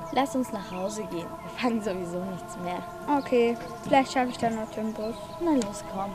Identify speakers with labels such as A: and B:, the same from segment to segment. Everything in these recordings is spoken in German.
A: Lass uns nach Hause gehen. Wir fangen sowieso nichts mehr.
B: Okay, vielleicht schaffe ich dann noch den Bus.
A: Na los, komm.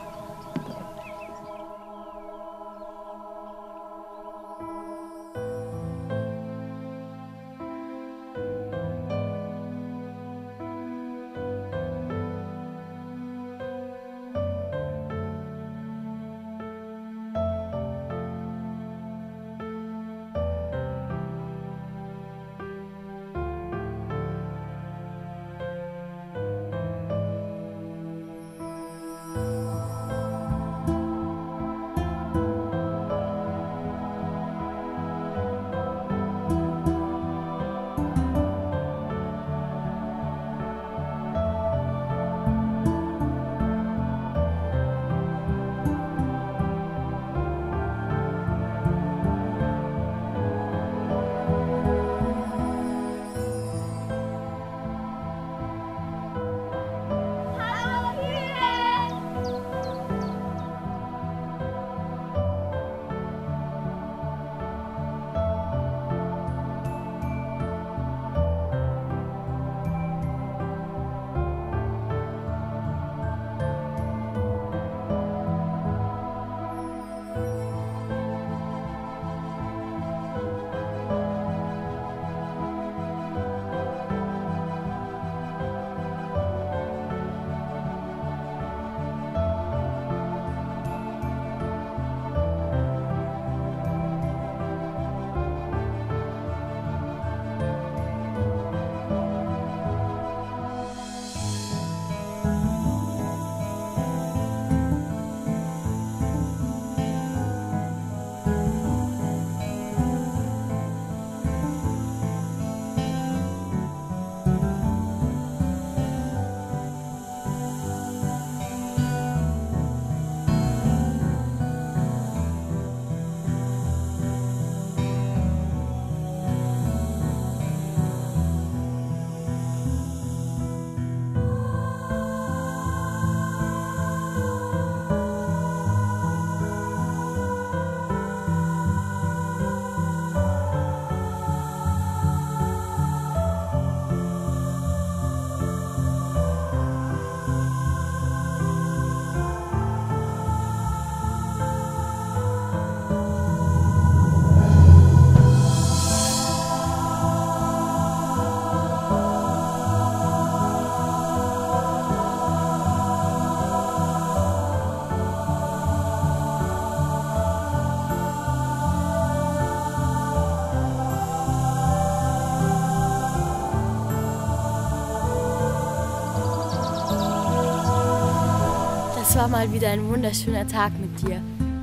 A: Das war mal wieder ein wunderschöner Tag mit dir.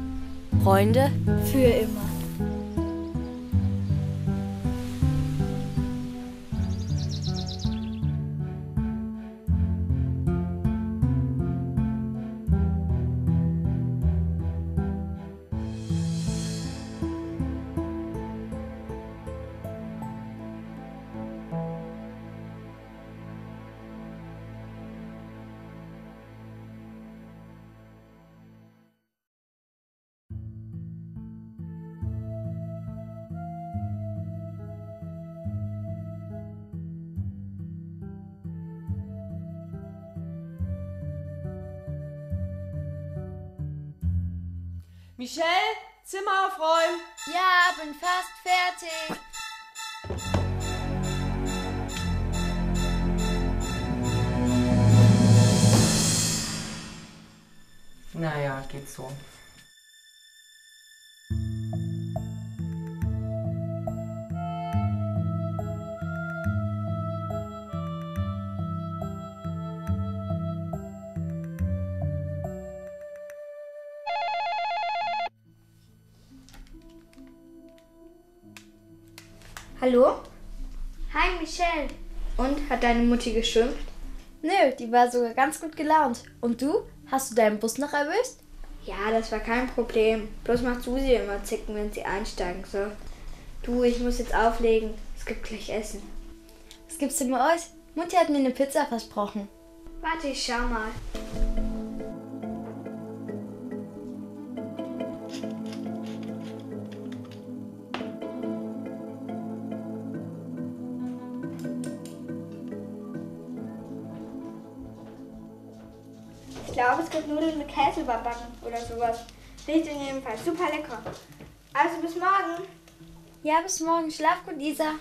A: Freunde?
B: Für immer.
C: Michelle, Zimmer aufräumen.
A: Ja, bin fast fertig.
C: Naja, geht so.
B: Hallo? Hi Michelle. Und, hat deine Mutti geschimpft?
A: Nö, die war sogar ganz gut gelaunt. Und du? Hast du deinen Bus noch erwischt?
B: Ja, das war kein Problem. Bloß macht Susi immer zicken, wenn sie einsteigen soll. Du, ich muss jetzt auflegen. Es gibt gleich Essen.
A: Was gibt's denn bei euch? Mutti hat mir eine Pizza versprochen.
B: Warte, ich schau mal. glaube, es gibt Nudeln mit Käse überbacken oder sowas. Riecht in jedem Fall super lecker. Also bis morgen.
A: Ja, bis morgen. Schlaf gut, Isa.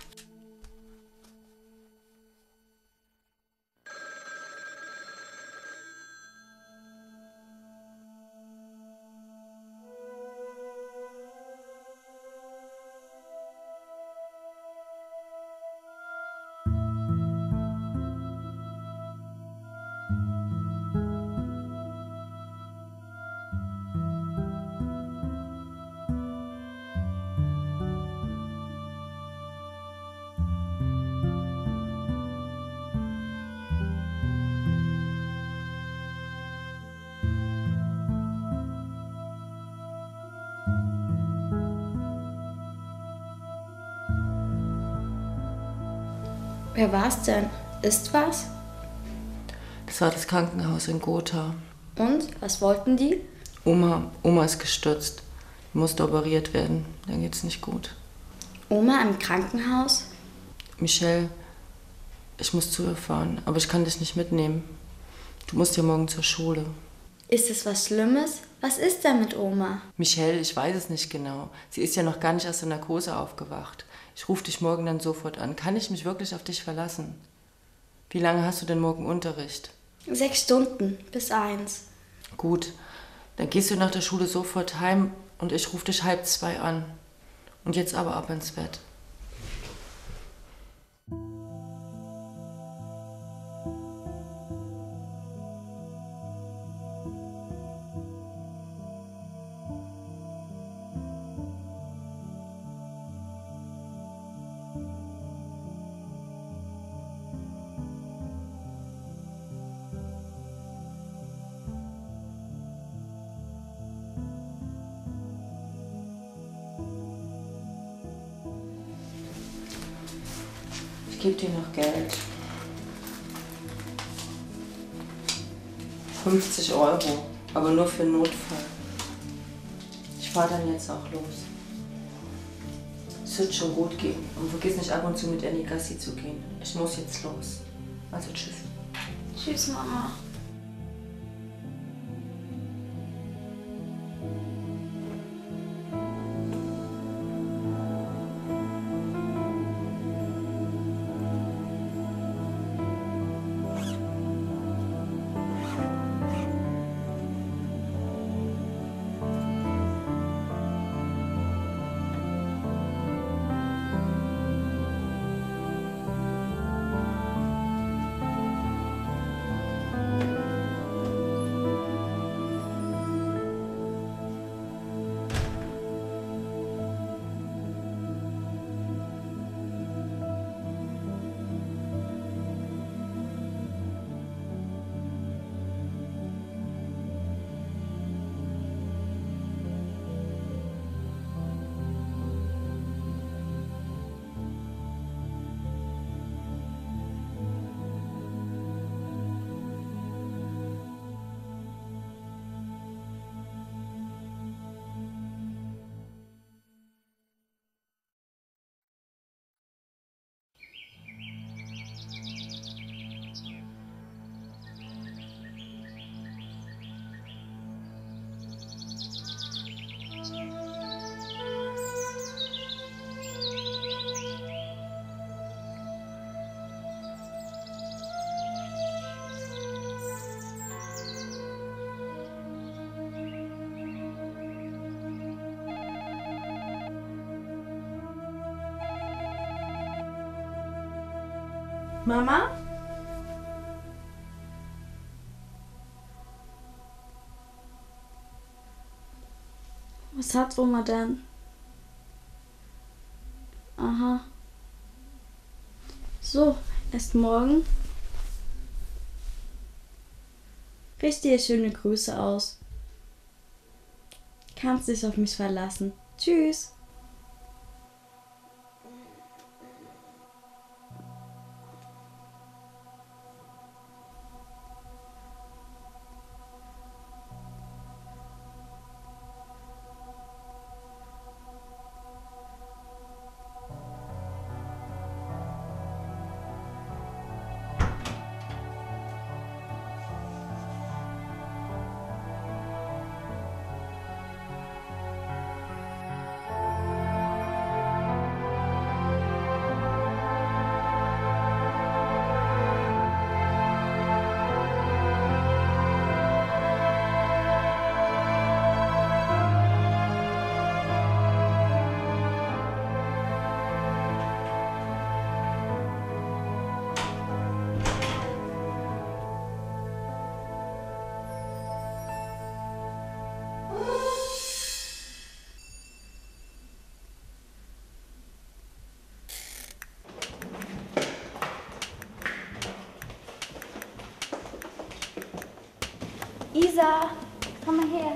A: Wer war's denn? Ist was?
C: Das war das Krankenhaus in Gotha.
A: Und? Was wollten die?
C: Oma ist gestürzt. Die musste operiert werden. Dann geht's nicht gut.
A: Oma im Krankenhaus?
C: Michelle, ich muss zu ihr fahren, aber ich kann dich nicht mitnehmen. Du musst ja morgen zur Schule.
A: Ist es was Schlimmes? Was ist denn mit Oma?
C: Michelle, ich weiß es nicht genau. Sie ist ja noch gar nicht aus der Narkose aufgewacht. Ich rufe dich morgen dann sofort an. Kann ich mich wirklich auf dich verlassen? Wie lange hast du denn morgen Unterricht?
A: 6 Stunden bis 1.
C: Gut, dann gehst du nach der Schule sofort heim und ich rufe dich 1:30 an. Und jetzt aber ab ins Bett. Ich gebe dir noch Geld. 50 €, aber nur für Notfall. Ich fahre dann jetzt auch los. Es wird schon gut gehen. Und vergiss nicht ab und zu mit Annie Gassi zu gehen. Ich muss jetzt los. Also tschüss.
A: Tschüss, Mama. Mama? Was hat Oma denn? Aha. So, erst morgen. Richte dir schöne Grüße aus. Kannst dich auf mich verlassen. Tschüss.
B: Isa, komm mal her.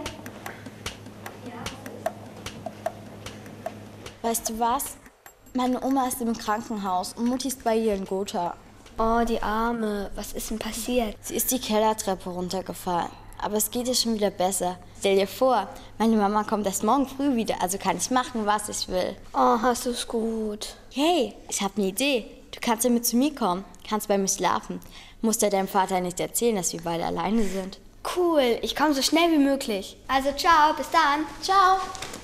A: Weißt du was? Meine Oma ist im Krankenhaus und Mutti ist bei ihr in Gotha.
B: Oh, die Arme. Was ist denn passiert?
A: Sie ist die Kellertreppe runtergefallen. Aber es geht ihr schon wieder besser. Stell dir vor, meine Mama kommt erst morgen früh wieder, also kann ich machen, was ich will.
B: Oh, hast du's gut.
A: Hey, ich habe eine Idee. Du kannst ja mit zu mir kommen, kannst bei mir schlafen. Musst ja deinem Vater nicht erzählen, dass wir beide alleine sind.
B: Cool, ich komme so schnell wie möglich. Also ciao, bis dann.
A: Ciao.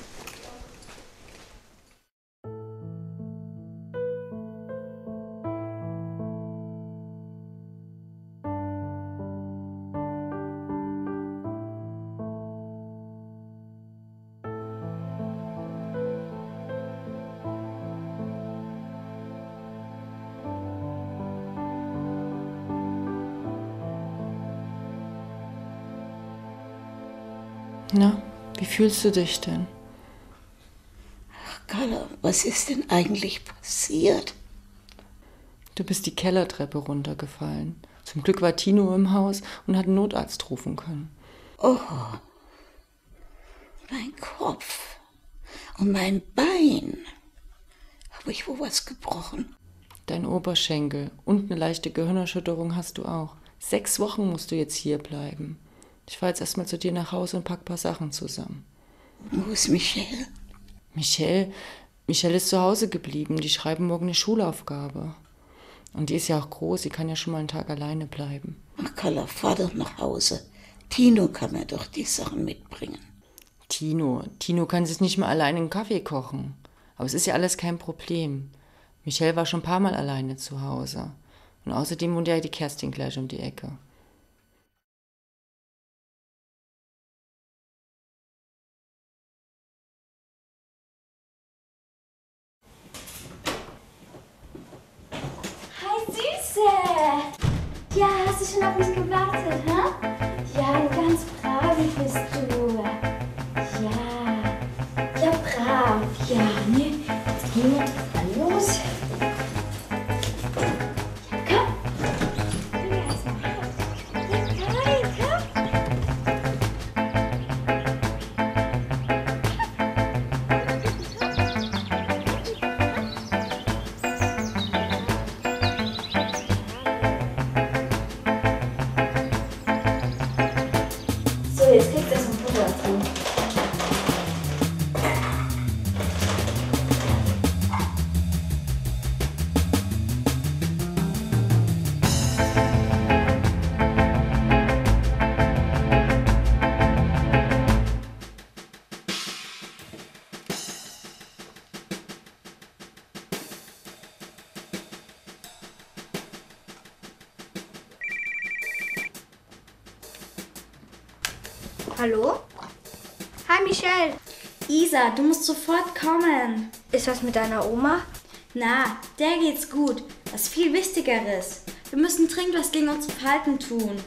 C: Na, wie fühlst du dich denn?
D: Ach, Carla, was ist denn eigentlich passiert?
C: Du bist die Kellertreppe runtergefallen. Zum Glück war Tino im Haus und hat einen Notarzt rufen können.
D: Oh, mein Kopf und mein Bein. Habe ich wohl was gebrochen?
C: Dein Oberschenkel und eine leichte Gehirnerschütterung hast du auch. 6 Wochen musst du jetzt hier bleiben. Ich fahre jetzt erstmal zu dir nach Hause und pack ein paar Sachen zusammen.
D: Wo ist Michelle?
C: Michelle ist zu Hause geblieben. Die schreiben morgen eine Schulaufgabe. Und die ist ja auch groß, sie kann ja schon mal einen Tag alleine bleiben.
D: Ach, Carla, fahr doch nach Hause. Tino kann mir doch die Sachen mitbringen.
C: Tino kann sich nicht mal alleine einen Kaffee kochen. Aber es ist ja alles kein Problem. Michelle war schon ein paar Mal alleine zu Hause. Und außerdem wohnt ja die Kerstin gleich um die Ecke.
A: Ja, hast du schon auf mich gewartet, hä? Ja, ganz brav bist du. Ja, brav. Ja, ne? Jetzt gehen wir mal los. Ja, komm. Bring mir erst mal rein. Ja, komm. So, jetzt kriegst du erst mal Pulver dazu.
B: Hallo? Hi, Michelle.
E: Isa, du musst sofort kommen.
B: Ist was mit deiner Oma?
E: Na, der geht's gut. Was viel Wichtigeres. Wir müssen dringend was gegen unsere Falten tun.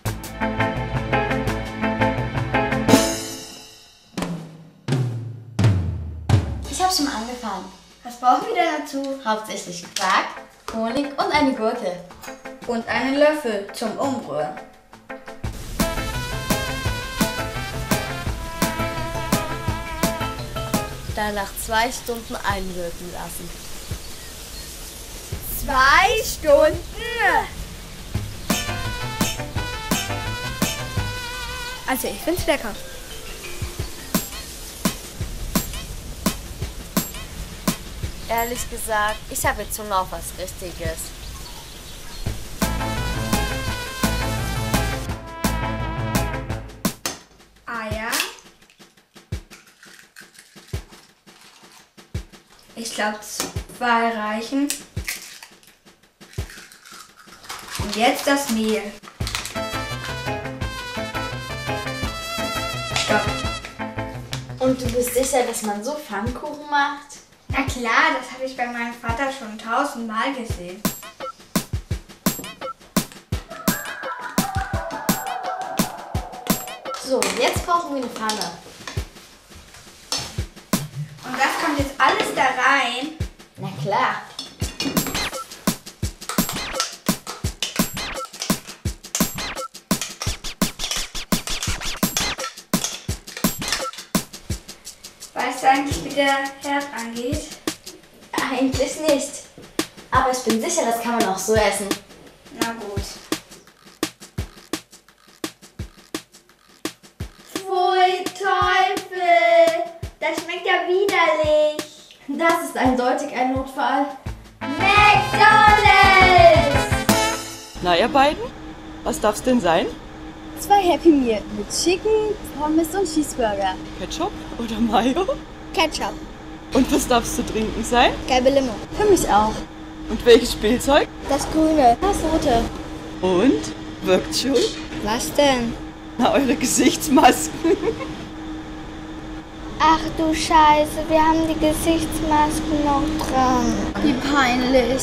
A: Ich habe schon angefangen.
B: Was brauchen wir denn dazu?
A: Hauptsächlich Quark, Honig und eine Gurke.
B: Und einen Löffel zum Umrühren.
A: Dann nach 2 Stunden einwirken lassen.
B: 2 Stunden? Also ich find's lecker.
A: Ehrlich gesagt, ich habe jetzt Hunger auf was Richtiges.
B: Eier. Ich glaube 2 reichen. Und jetzt das Mehl. Stopp.
A: Und du bist sicher, dass man so Pfannkuchen macht?
B: Na klar, das habe ich bei meinem Vater schon 1000-mal gesehen.
A: So, jetzt brauchen wir eine Pfanne.
B: Und das kommt jetzt alles da rein.
A: Na klar.
B: du eigentlich, wie der Herd angeht?
A: Eigentlich nicht. Aber ich bin sicher, das kann man auch so essen.
B: Na gut. Pfui, Teufel! Das schmeckt ja widerlich.
A: Das ist eindeutig ein Notfall.
B: McDonald's!
F: Na, ihr beiden? Was darf's denn sein?
G: 2 Happy Meal mit Chicken, Pommes und Cheeseburger.
F: Ketchup oder Mayo?
G: Ketchup.
F: Und was darf's zu trinken sein?
G: Gelbe Limo. Für mich auch.
F: Und welches Spielzeug?
G: Das Grüne.
A: Das Rote.
F: Und? Wirkt schon?
G: Was denn?
F: Na, eure Gesichtsmasken.
B: Ach du Scheiße, wir haben die Gesichtsmasken noch dran.
G: Wie peinlich.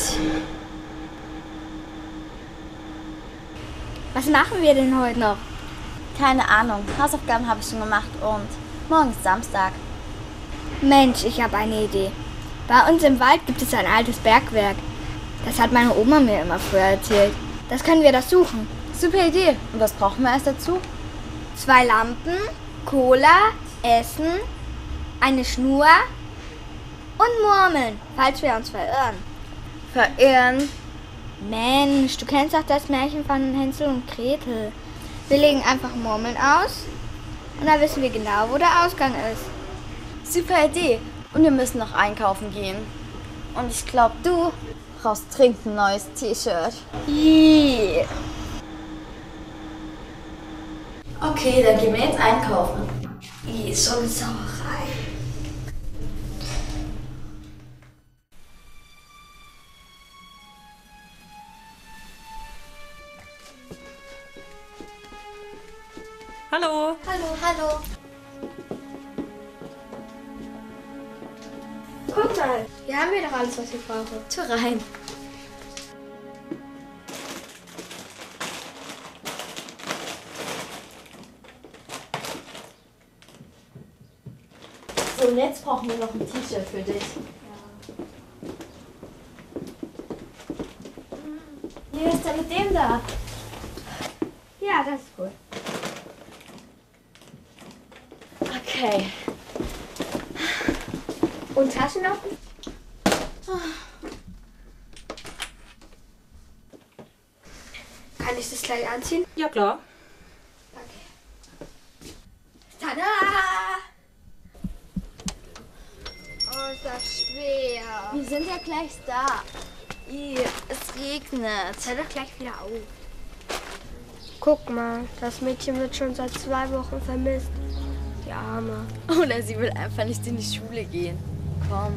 B: Was machen wir denn heute noch?
A: Keine Ahnung. Hausaufgaben habe ich schon gemacht und morgen ist Samstag.
B: Mensch, ich habe eine Idee. Bei uns im Wald gibt es ein altes Bergwerk. Das hat meine Oma mir immer früher erzählt. Das können wir das suchen.
A: Super Idee. Und was brauchen wir erst dazu?
B: 2 Lampen, Cola, Essen, eine Schnur und Murmeln, falls wir uns verirren.
A: Verirren.
B: Mensch, du kennst doch das Märchen von Hänsel und Gretel. Wir legen einfach Murmeln aus und dann wissen wir genau, wo der Ausgang ist.
A: Super Idee. Und wir müssen noch einkaufen gehen. Und ich glaube, du brauchst dringend ein neues T-Shirt.
B: Yeah.
A: Okay, dann gehen wir jetzt einkaufen.
B: So eine Sauerei.
F: Hallo.
A: Hallo.
B: Guck mal, hier haben wir doch alles, was wir brauchen.
A: Tu rein. So, und jetzt brauchen wir noch ein T-Shirt für dich. Wie ist denn mit dem da?
B: Ja, das ist cool.
A: Okay.
B: Und Taschenlampen? Kann ich das gleich anziehen?
F: Ja, klar.
B: Tada! Oh, ist das schwer.
A: Wir sind ja gleich da. Es regnet.
B: Hör doch gleich wieder auf. Guck mal, das Mädchen wird schon seit 2 Wochen vermisst. Die Arme.
A: Oder sie will einfach nicht in die Schule gehen. Komm.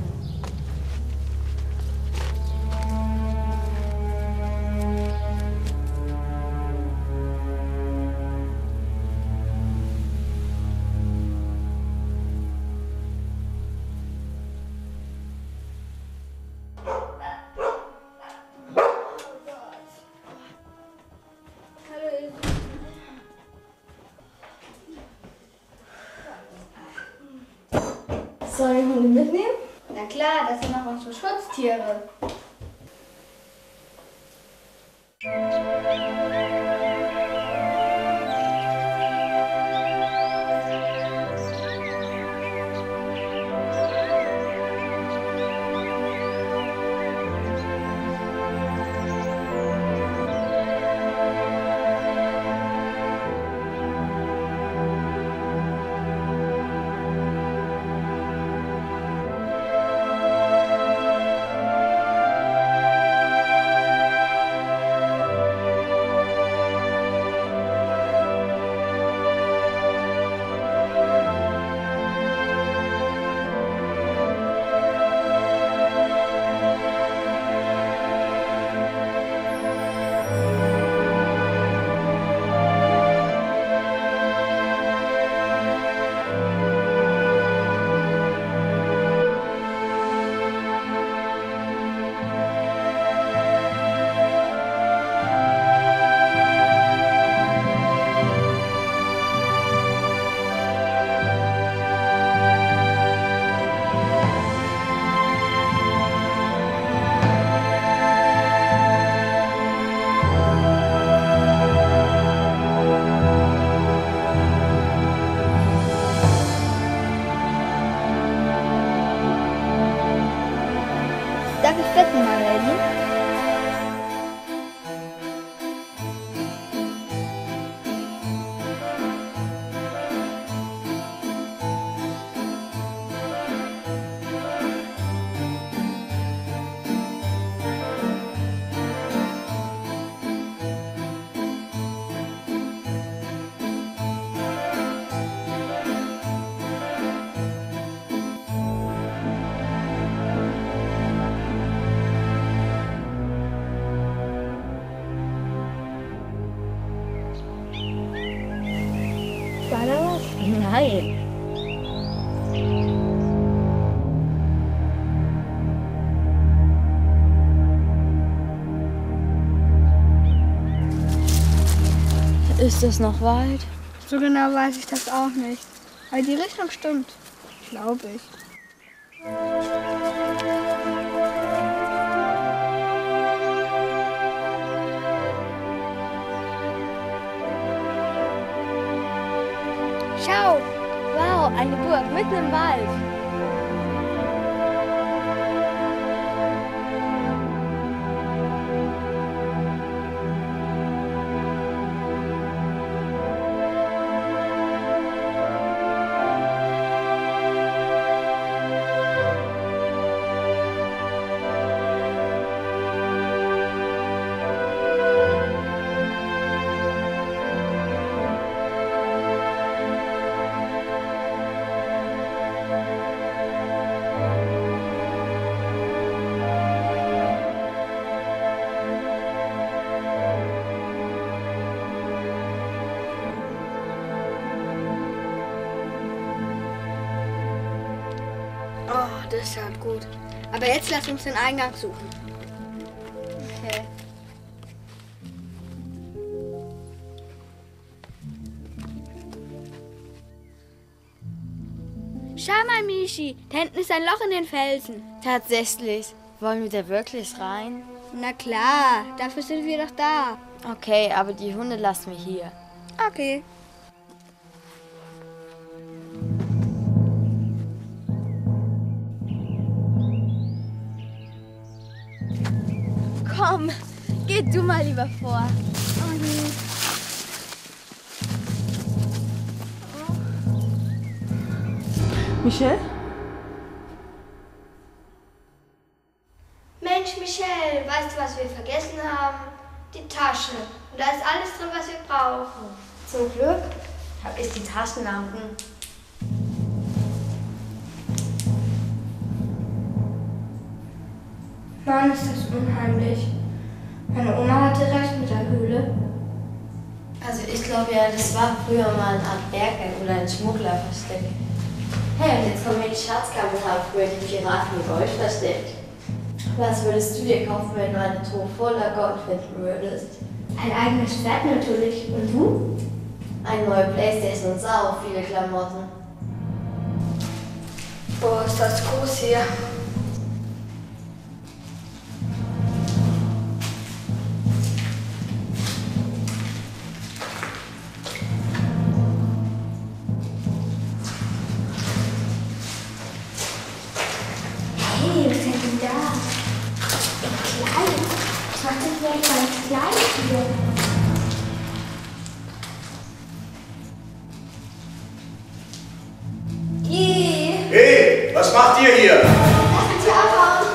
A: Soll ich Hunde mitnehmen?
B: Na klar, das sind noch unsere Schutztiere. Nein.
A: Ist das noch weit?
B: So genau weiß ich das auch nicht. Aber die Richtung stimmt. Glaube ich. Schau!
A: Wow, eine Burg mitten im Wald.
B: Oh, das schaut gut. Aber jetzt lass uns den Eingang suchen. Okay. Schau mal, Michi. Da hinten ist ein Loch in den Felsen.
A: Tatsächlich. Wollen wir da wirklich rein?
B: Na klar, dafür sind wir doch da.
A: Okay, aber die Hunde lassen wir hier.
B: Okay.
A: Komm, geh du mal lieber vor.
B: Oh nee.
F: Michelle?
B: Mensch, Michelle, weißt du, was wir vergessen haben? Die Tasche. Und da ist alles drin, was wir brauchen.
A: Zum Glück habe ich die Taschenlampen.
B: Mann, ist das unheimlich. Meine Oma hatte recht mit der Höhle.
A: Also ich glaube ja, das war früher mal eine Art Bergwerk oder ein Schmugglerversteck. Hey, und jetzt kommen wir in die Schatzkammer und haben früher die Piraten Gold versteckt. Was würdest du dir kaufen, wenn du eine Truhe voller Gold finden würdest?
B: Ein eigenes Pferd natürlich. Und du?
A: Eine neue Playstation und sau viele Klamotten.
B: Boah, ist das groß hier. Hey, was ist denn da? Ein Kleid. Ich dachte, das wäre ein Kleid hier.
H: Hey, was macht ihr hier?
B: Lass uns hier abhauen.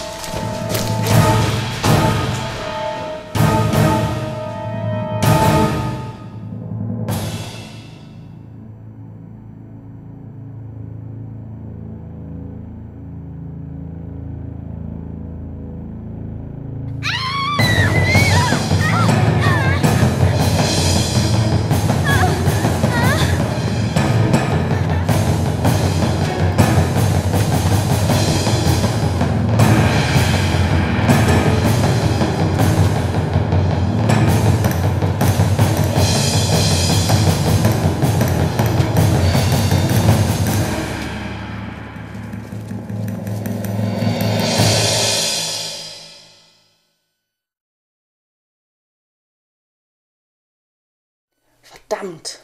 F: Verdammt.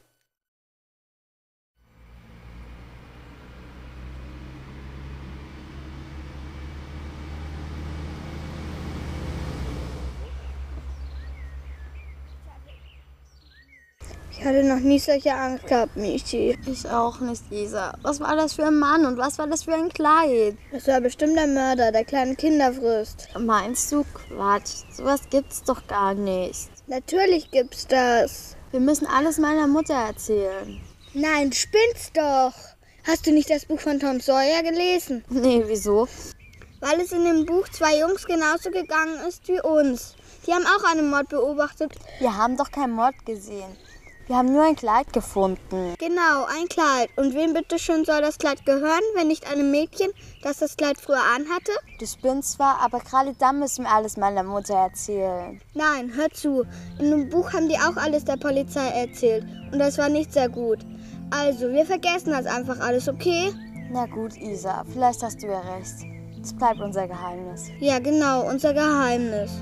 B: Ich hatte noch nie solche Angst gehabt, Michi.
A: Ich auch nicht, Isa. Was war das für ein Mann und was war das für ein Kleid?
B: Das war bestimmt der Mörder, der kleine Kinder frisst.
A: Meinst du Quatsch? Sowas gibt's doch gar nicht.
B: Natürlich gibt's das.
A: Wir müssen alles meiner Mutter erzählen.
B: Nein, du spinnst doch. Hast du nicht das Buch von Tom Sawyer gelesen?
A: Nee, wieso?
B: Weil es in dem Buch 2 Jungs genauso gegangen ist wie uns. Die haben auch einen Mord beobachtet.
A: Wir haben doch keinen Mord gesehen.
I: Wir haben nur ein Kleid gefunden.
B: Genau, ein Kleid. Und wem bitte schön soll das Kleid gehören, wenn nicht einem Mädchen, das das Kleid früher anhatte?
I: Du spinnst zwar, aber gerade dann müssen wir alles meiner Mutter erzählen.
B: Nein, hör zu. In dem Buch haben die auch alles der Polizei erzählt. Und das war nicht sehr gut. Also, wir vergessen das einfach alles, okay?
I: Na gut, Isa, vielleicht hast du ja recht. Es bleibt unser Geheimnis.
B: Ja, genau, unser Geheimnis.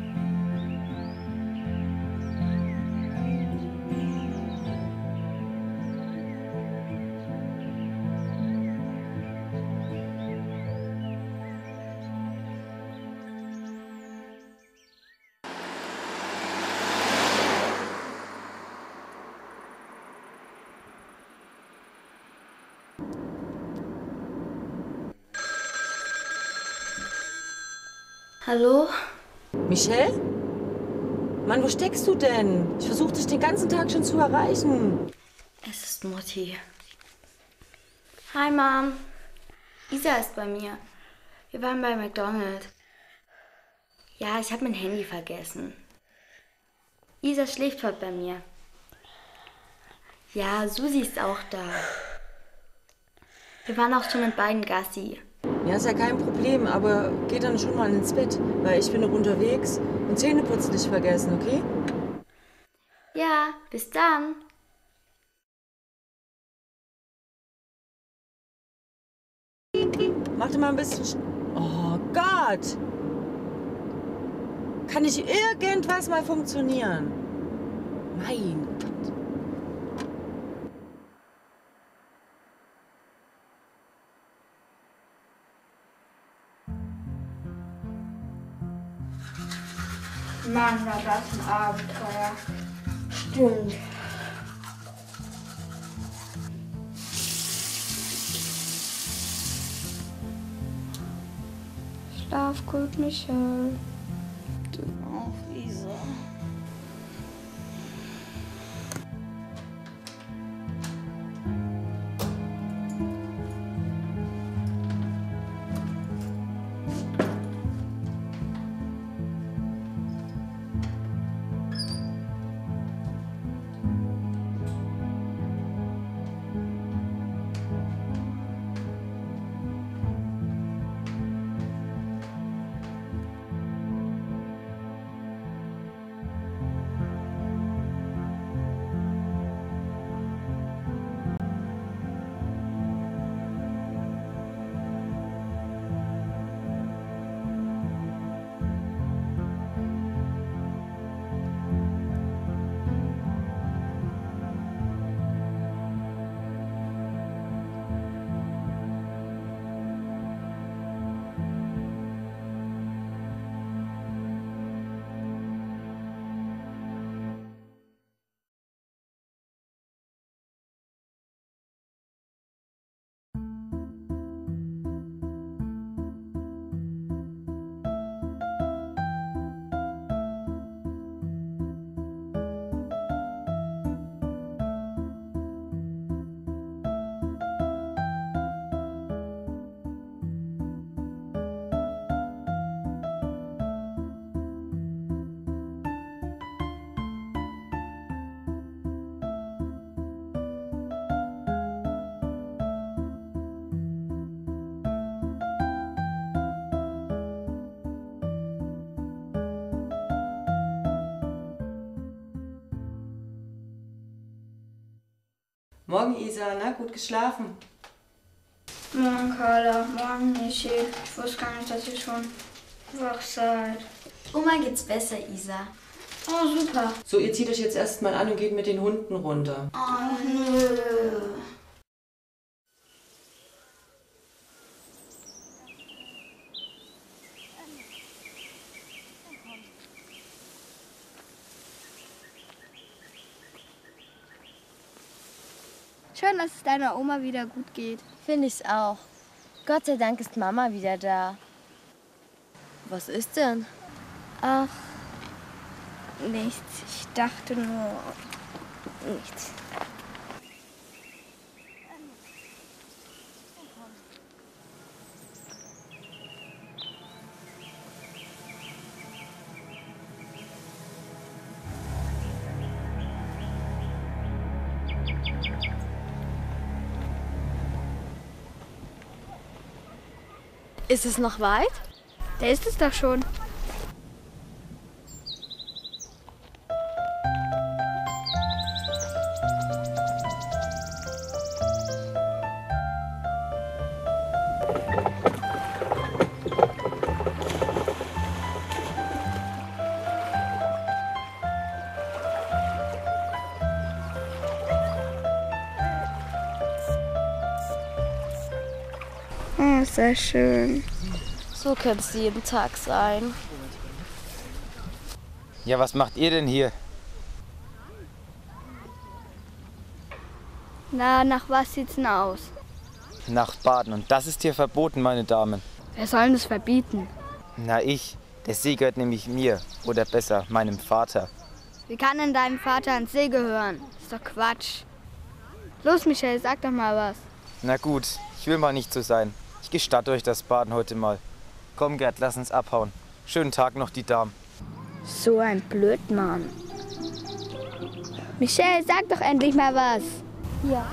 E: Hallo?
C: Michelle? Mann, wo steckst du denn? Ich versuche dich den ganzen Tag schon zu erreichen.
E: Es ist Mutti. Hi, Mom. Isa ist bei mir. Wir waren bei McDonald's. Ja, ich habe mein Handy vergessen. Isa schläft heute bei mir. Ja, Susi ist auch da. Wir waren auch schon mit beiden Gassi.
C: Ja, ist ja kein Problem, aber geh dann schon mal ins Bett, weil ich bin noch unterwegs und Zähneputzen nicht vergessen, okay?
E: Ja, bis dann.
C: Mach dir mal ein bisschen... Oh Gott! Kann nicht irgendwas mal funktionieren? Mein Gott.
B: Mann, war das ein Abenteuer. Stimmt. Schlaf gut, Michelle.
D: Du auch, Isa.
C: Morgen, Isa. Na, gut geschlafen?
B: Morgen, Carla. Morgen, Michi. Ich wusste gar nicht, dass ihr schon wach seid.
E: Oma geht's besser, Isa.
B: Oh, super.
C: So, ihr zieht euch jetzt erstmal an und geht mit den Hunden runter.
B: Oh, nö. Schön, dass es deiner Oma wieder gut geht.
I: Finde ich's auch. Gott sei Dank ist Mama wieder da. Was ist denn?
B: Ach, nichts. Ich dachte nur nichts.
I: Ist es noch weit?
B: Da ist es doch schon. Oh, sehr schön.
I: So könnte es jeden Tag sein.
J: Ja, was macht ihr denn hier?
B: Na, nach was sieht's denn aus?
J: Nach Baden. Und das ist hier verboten, meine Damen.
B: Wer soll denn das verbieten?
J: Na, ich. Der See gehört nämlich mir. Oder besser, meinem Vater.
B: Wie kann denn deinem Vater ans See gehören? Ist doch Quatsch. Los, Michelle, sag doch mal was.
J: Na gut, ich will mal nicht so sein. Ich gestatte euch das Baden heute mal. Komm, Gerd, lass uns abhauen. Schönen Tag noch, die Damen.
B: So ein Blödmann. Michelle, sag doch endlich mal was. Ja.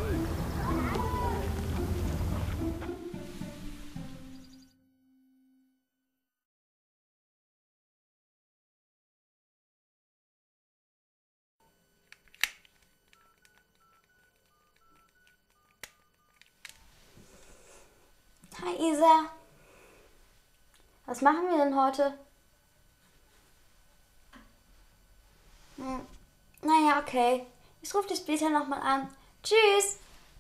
E: Hi Isa. Was machen wir denn heute? Naja, okay. Ich rufe dich später nochmal an. Tschüss.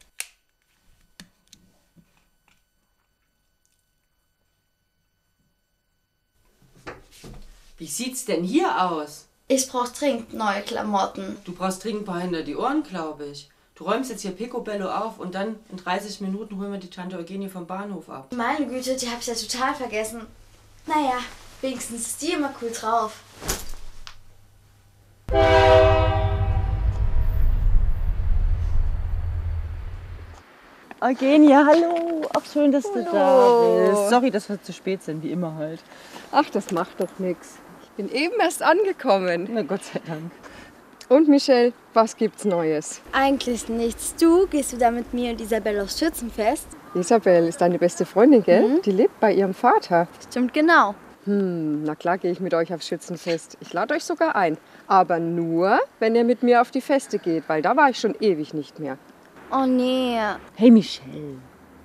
C: Wie sieht's denn hier aus?
E: Ich brauch dringend neue Klamotten.
C: Du brauchst dringend ein paar hinter die Ohren, glaube ich. Du räumst jetzt hier Picobello auf und dann in 30 Minuten holen wir die Tante Eugenie vom Bahnhof ab.
E: Meine Güte, die hab ich ja total vergessen. Naja, wenigstens ist die immer cool drauf.
F: Eugenie, hallo. Ach, schön, dass du da bist. Sorry, dass wir zu spät sind, wie immer halt.
K: Ach, das macht doch nichts. Ich bin eben erst angekommen.
F: Na Gott sei Dank.
K: Und Michelle, was gibt's Neues?
I: Eigentlich nichts. Du, gehst du da mit mir und Isabel aufs Schützenfest?
K: Isabel ist deine beste Freundin, gell?
I: Mhm.
K: Die lebt bei ihrem Vater.
I: Stimmt, genau.
K: Na klar gehe ich mit euch aufs Schützenfest. Ich lade euch sogar ein. Aber nur, wenn ihr mit mir auf die Feste geht, weil da war ich schon ewig nicht mehr.
I: Oh nee.
F: Hey Michelle.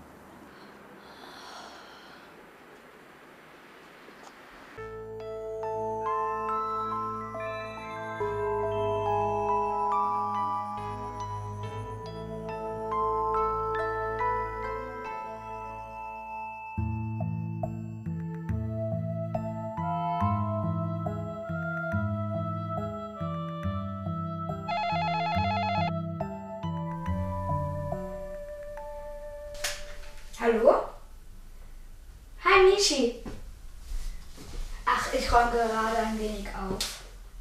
B: Hallo? Hi, Michi. Ach, ich räume gerade ein wenig auf.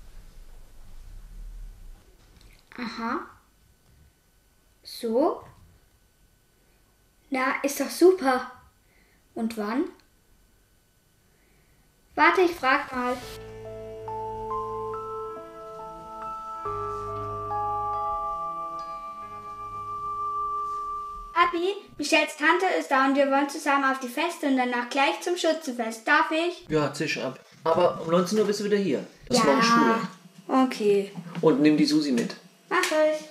B: Aha. So? Na, ist doch super. Und wann? Warte, ich frag mal. Abi, Michelles Tante ist da und wir wollen zusammen auf die Feste und danach gleich zum Schützenfest. Darf ich?
L: Ja, zisch ab. Aber um 19 Uhr bist du wieder hier. Das ist
B: Ja.
L: morgen Schule.
B: Okay.
L: Und nimm die Susi mit.
B: Mach ich.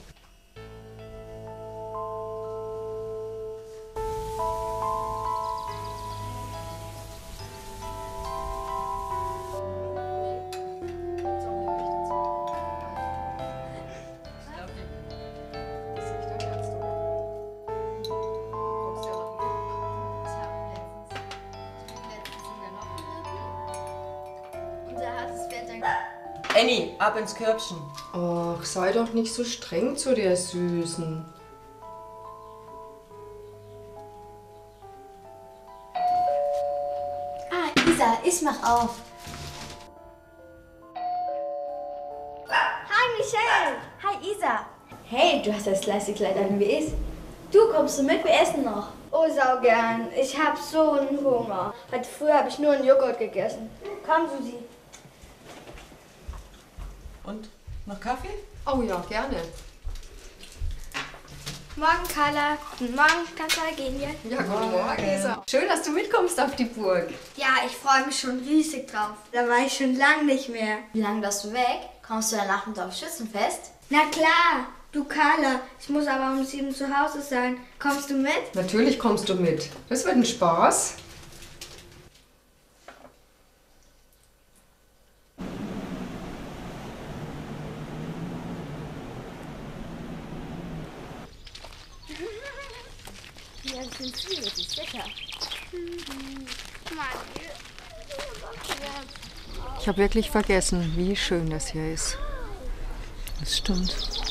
C: Annie, ab ins Körbchen.
K: Ach, sei doch nicht so streng zu der Süßen.
E: Ah, Isa, ich mach auf.
B: Hi, Michelle.
E: Hi, Isa. Hey, du hast das gleiche Kleid an wie ich. Du, kommst du mit? Wir essen noch.
B: Oh, sau gern. Ich hab so einen Hunger. Heute früh habe ich nur einen Joghurt gegessen. Komm, Susi.
C: Und noch Kaffee?
K: Oh ja, gerne.
B: Morgen, Carla. Guten Morgen, Tante Eugenie.
K: Ja, guten Morgen, Isa. Schön, dass du mitkommst auf die Burg.
B: Ja, ich freue mich schon riesig drauf. Da war ich schon lange nicht mehr.
A: Wie lange bist du weg? Kommst du dann Nachmittag aufs Schützenfest?
B: Na klar. Du, Carla, ich muss aber um 7 zu Hause sein. Kommst du mit?
K: Natürlich kommst du mit. Das wird ein Spaß.
A: Ja, das sind viele, die sicher.
K: Ich habe wirklich vergessen, wie schön das hier ist.
C: Das stimmt.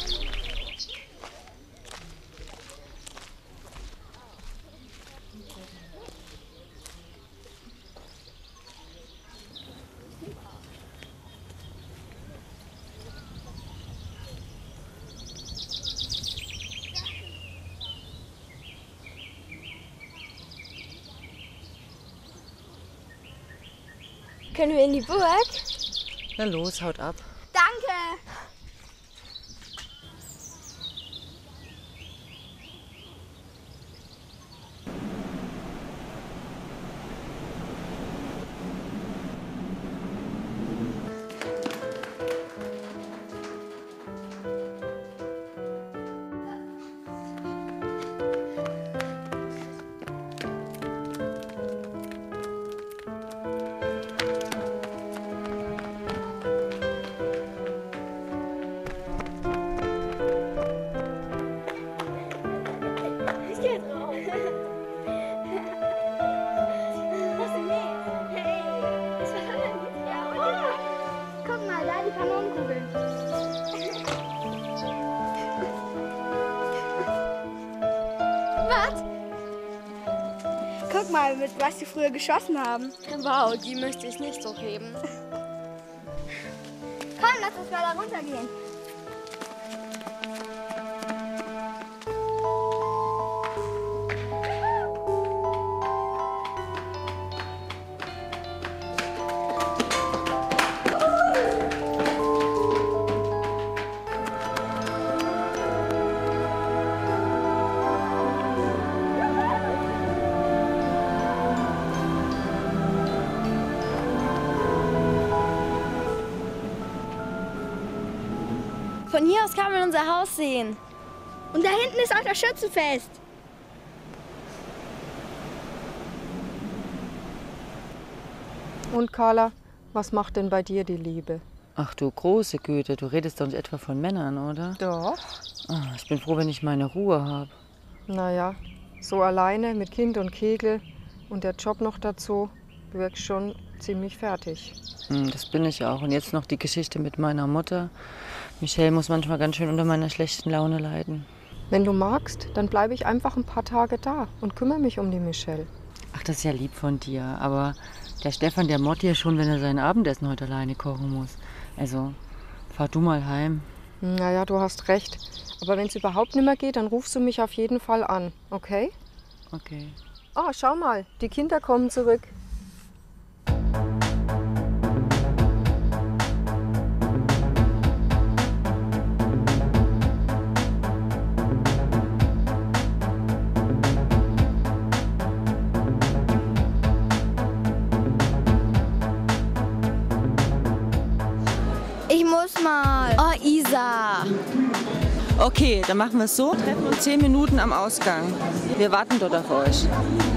B: Können wir in die Burg?
C: Na los, haut ab.
B: Danke. Guck mal, da die Kanonenkugeln. Was? Guck mal, mit was sie früher geschossen haben.
I: Wow, die möchte ich nicht so heben.
B: Komm, lass uns mal da runtergehen.
I: Von hier aus kann man unser Haus sehen.
B: Und da hinten ist auch das Schützenfest.
K: Und Carla, was macht denn bei dir die Liebe?
C: Ach du große Güte, du redest doch nicht etwa von Männern, oder?
K: Doch.
C: Ich bin froh, wenn ich meine Ruhe habe.
K: Naja, so alleine mit Kind und Kegel und der Job noch dazu, du wirkst schon ziemlich fertig.
C: Das bin ich auch. Und jetzt noch die Geschichte mit meiner Mutter. Michelle muss manchmal ganz schön unter meiner schlechten Laune leiden.
K: Wenn du magst, dann bleibe ich einfach ein paar Tage da und kümmere mich um die Michelle.
C: Ach, das ist ja lieb von dir. Aber der Stefan, der motzt ja schon, wenn er sein Abendessen heute alleine kochen muss. Also, fahr du mal heim.
K: Naja, du hast recht. Aber wenn es überhaupt nicht mehr geht, dann rufst du mich auf jeden Fall an, okay?
C: Okay.
K: Oh, schau mal, die Kinder kommen zurück.
B: Ich muss mal.
I: Oh, Isa.
C: Okay, dann machen wir es so. Treffen uns 10 Minuten am Ausgang. Wir warten dort auf euch.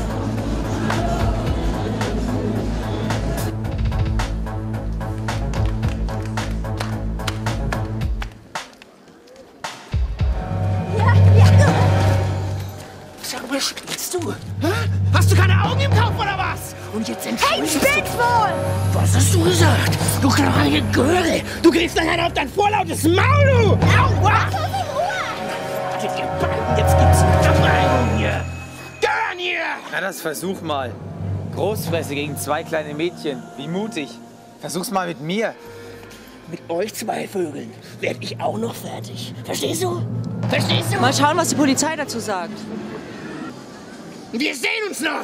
M: Sag mal, spielst du? Hä? Hast du keine Augen im Kopf oder was? Und jetzt entschuldigst
B: Hey, wohl!
M: Was hast du gesagt? Du kleine Göre! Du kriegst nachher auf dein vorlautes Maul, du! Aua! Wartet ihr beiden, jetzt gibt's Verbrennung hier! Gehören hier!
J: Na, das versuch mal. Großfresse gegen 2 kleine Mädchen. Wie mutig. Versuch's mal mit mir.
M: Mit euch 2 Vögeln werd ich auch noch fertig. Verstehst du? Verstehst du?
C: Mal schauen, was die Polizei dazu sagt.
M: Wir sehen uns noch!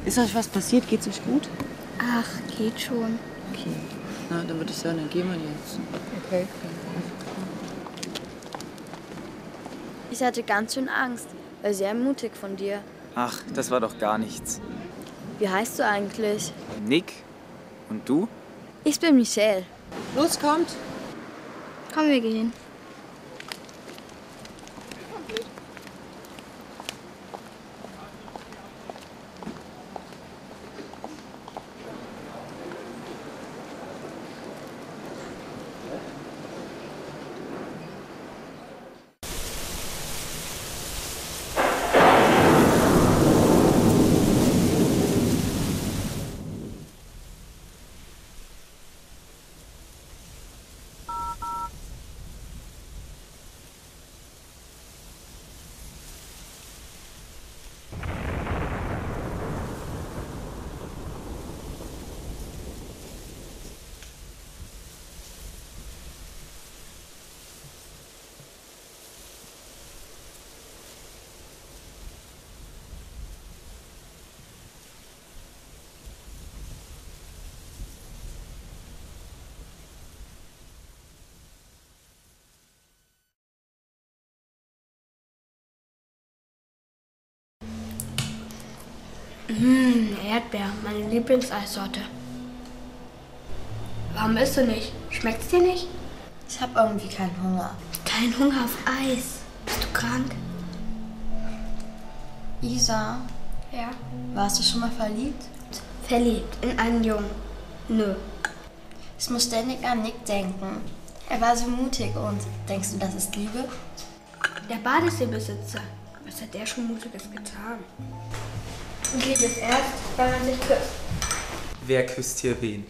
F: Ist euch was passiert? Geht's euch gut?
B: Ach, geht schon.
F: Okay. Na, dann würde ich sagen, dann gehen wir jetzt. Okay.
E: Ich hatte ganz schön Angst. War sehr mutig von dir.
J: Ach, das war doch gar nichts.
E: Wie heißt du eigentlich?
J: Nick? Und du?
E: Ich bin Michelle.
F: Los, kommt!
B: Komm, wir gehen.
N: Erdbeer, meine Lieblingseissorte. Warum isst du nicht? Schmeckt's dir nicht?
A: Ich habe irgendwie keinen Hunger.
N: Kein Hunger auf Eis. Bist du krank?
A: Isa,
N: Ja.
A: warst du schon mal verliebt?
N: Verliebt in einen Jungen? Nö.
A: Ich muss ständig an Nick denken. Er war so mutig und denkst du, das ist Liebe?
N: Der Badeseebesitzer. Was hat der schon Mutiges getan? Und Liebe ist erst, wenn man sich küsst.
J: Wer küsst hier wen?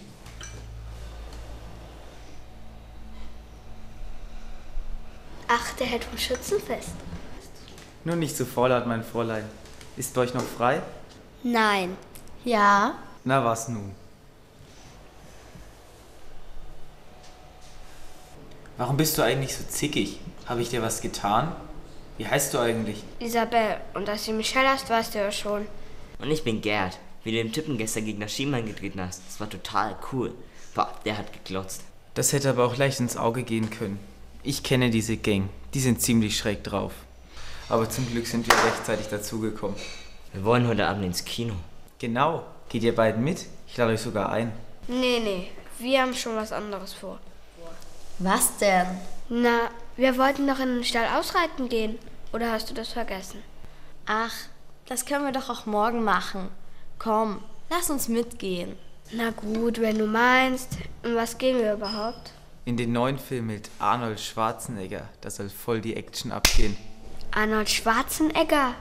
N: Ach, der hält vom Schützenfest.
J: Nur nicht so vorlaut, mein Fräulein. Ist bei euch noch frei?
N: Nein.
A: Ja.
J: Na was nun? Warum bist du eigentlich so zickig? Habe ich dir was getan? Wie heißt du eigentlich?
N: Isabel. Und dass du Michelle hast, weißt du ja schon.
O: Und ich bin Gerd. Wie du dem Typen gestern gegen das Schienbein getreten hast. Das war total cool. Boah, der hat geglotzt.
J: Das hätte aber auch leicht ins Auge gehen können. Ich kenne diese Gang. Die sind ziemlich schräg drauf. Aber zum Glück sind wir rechtzeitig dazugekommen.
O: Wir wollen heute Abend ins Kino.
J: Genau. Geht ihr beiden mit? Ich lade euch sogar ein.
N: Nee. Wir haben schon was anderes vor.
A: Was denn?
N: Na, wir wollten noch in den Stall ausreiten gehen. Oder hast du das vergessen?
A: Ach, das können wir doch auch morgen machen. Komm, lass uns mitgehen.
N: Na gut, wenn du meinst. Und was gehen wir überhaupt?
J: In den neuen Film mit Arnold Schwarzenegger. Da soll voll die Action abgehen.
N: Arnold Schwarzenegger?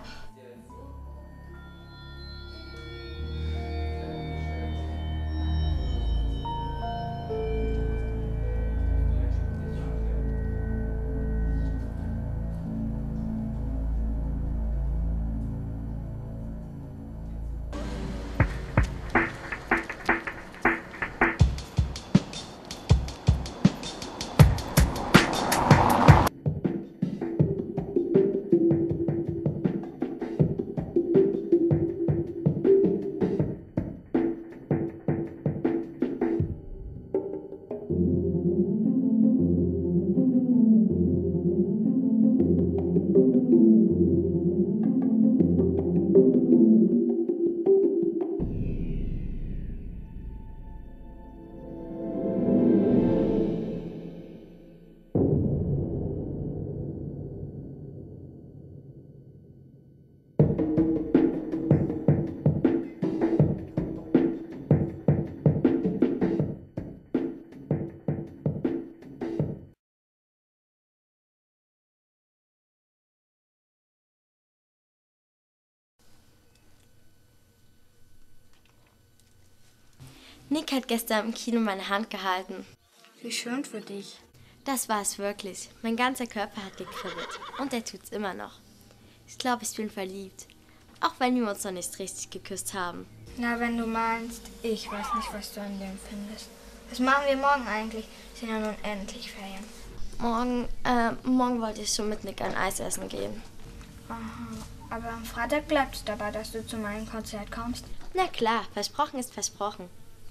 A: Nick hat gestern im Kino meine Hand gehalten.
N: Wie schön für dich.
A: Das war es wirklich. Mein ganzer Körper hat gekribbelt. Und er tut's immer noch. Ich glaube, ich bin verliebt. Auch wenn wir uns noch nicht richtig geküsst haben.
N: Na, wenn du meinst, ich weiß nicht, was du an dem findest. Was machen wir morgen eigentlich? Sind ja nun endlich Ferien.
A: Morgen wollte ich schon mit Nick ein Eis essen gehen.
N: Aha. Aber am Freitag bleibt es dabei, dass du zu meinem Konzert kommst.
A: Na klar, versprochen ist versprochen.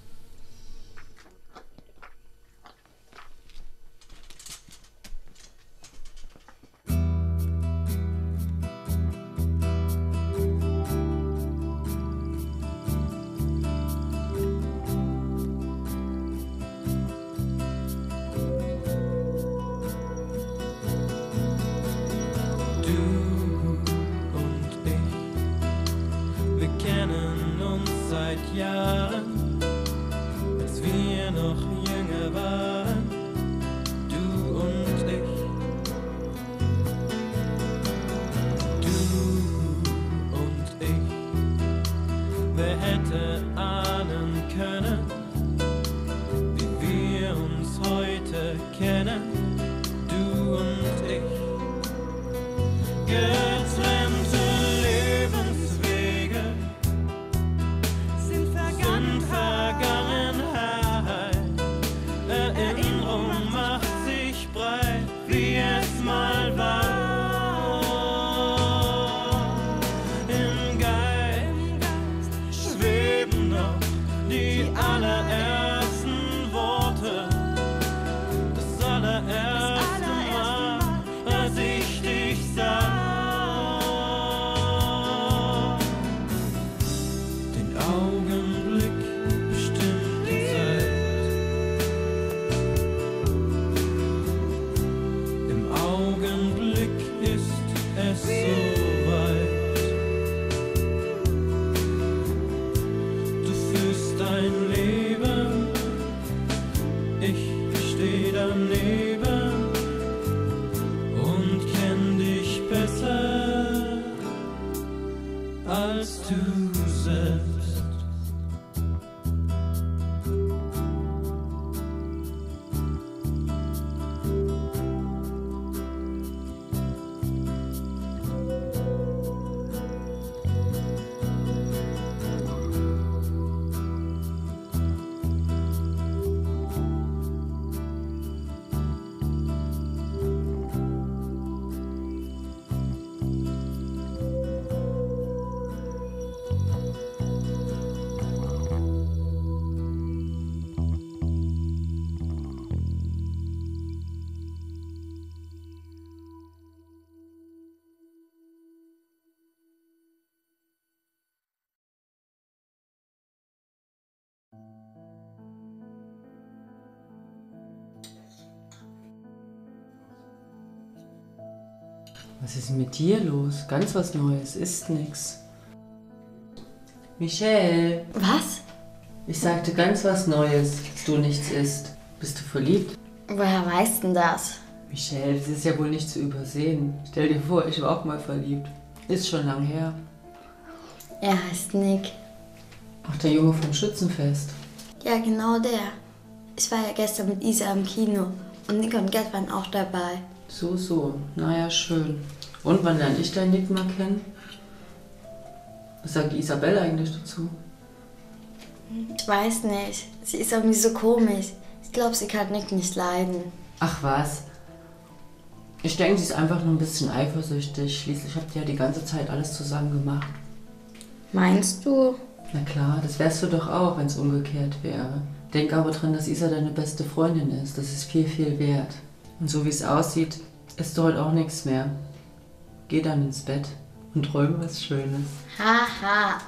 P: Jahren, als wir noch jünger waren, du und ich. Du und ich, wer hätte ahnen können, wie wir uns heute kennen, du und ich. Getrennte Lebenswege sind Vergangenheit. Erinnerung macht sich breit, wie es mal war. Im Geist schweben noch die allerersten Worte, das allererste Mal, als ich dich sah. Als du selbst.
C: Was ist mit dir los? Ganz was Neues, ist nix. Michelle!
E: Was?
C: Ich sagte ganz was Neues, dass du nichts isst. Bist du verliebt?
E: Woher weißt denn das?
C: Michelle, das ist ja wohl nicht zu übersehen. Stell dir vor, ich war auch mal verliebt. Ist schon lang her.
E: Er heißt Nick.
C: Ach, der Junge vom Schützenfest.
E: Ja, genau der. Ich war ja gestern mit Isa im Kino und Nick und Gerd waren auch dabei.
C: So. Naja, schön. Und wann lerne ich deinen Nick mal kennen? Was sagt die Isabelle eigentlich dazu?
E: Ich weiß nicht. Sie ist irgendwie so komisch. Ich glaube, sie kann Nick nicht leiden.
C: Ach was. Ich denke, sie ist einfach nur ein bisschen eifersüchtig. Schließlich habt ihr ja die ganze Zeit alles zusammen gemacht.
E: Meinst du?
C: Na klar, das wärst du doch auch, wenn es umgekehrt wäre. Denk aber dran, dass Isa deine beste Freundin ist. Das ist viel, viel wert. Und so wie es aussieht, ist heute auch nichts mehr. Geh dann ins Bett und träume was Schönes.
E: Haha.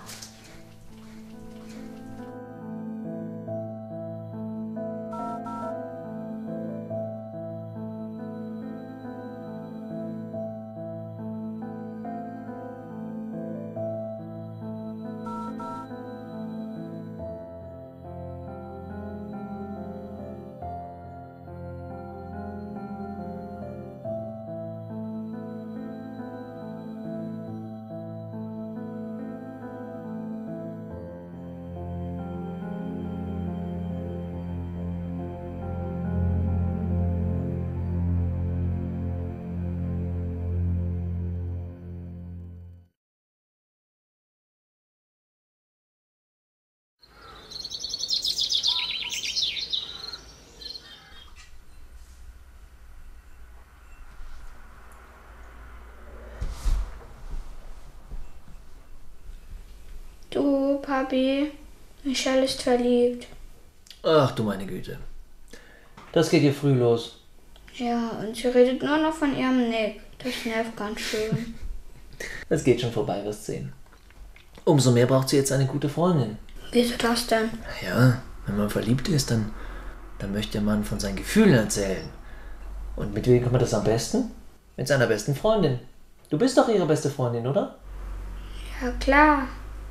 N: Papi. Michelle ist verliebt.
L: Ach du meine Güte. Das geht hier früh los.
N: Ja, und sie redet nur noch von ihrem Nick. Das nervt ganz schön.
L: Das geht schon vorbei, wirst sehen. Umso mehr braucht sie jetzt eine gute Freundin.
N: Wieso das denn?
L: Ja, wenn man verliebt ist, dann möchte man von seinen Gefühlen erzählen. Und mit wem kann man das am besten? Mit seiner besten Freundin. Du bist doch ihre beste Freundin, oder?
N: Ja, klar.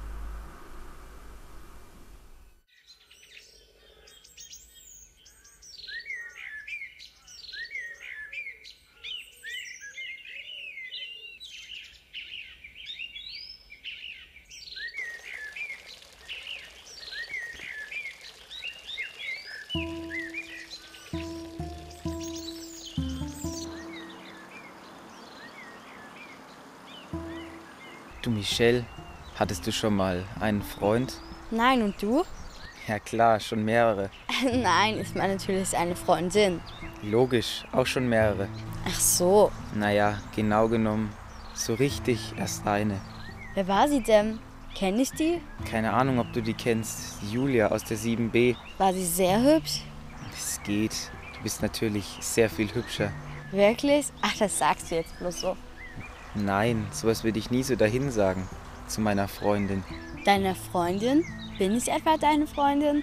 J: Du Michelle, hattest du schon mal einen Freund?
Q: Nein, und du?
J: Ja klar, schon mehrere.
Q: Nein, ist man natürlich eine Freundin.
J: Logisch, auch schon mehrere.
Q: Ach so.
J: Naja, genau genommen, so richtig erst eine.
Q: Wer war sie denn? Kenn ich die?
J: Keine Ahnung, ob du die kennst. Julia aus der 7b.
Q: War sie sehr hübsch?
J: Es geht. Du bist natürlich sehr viel hübscher.
Q: Wirklich? Ach, das sagst du jetzt bloß so.
J: Nein, sowas würde ich nie so dahin sagen. Zu meiner Freundin.
Q: Deiner Freundin? Bin ich etwa deine Freundin?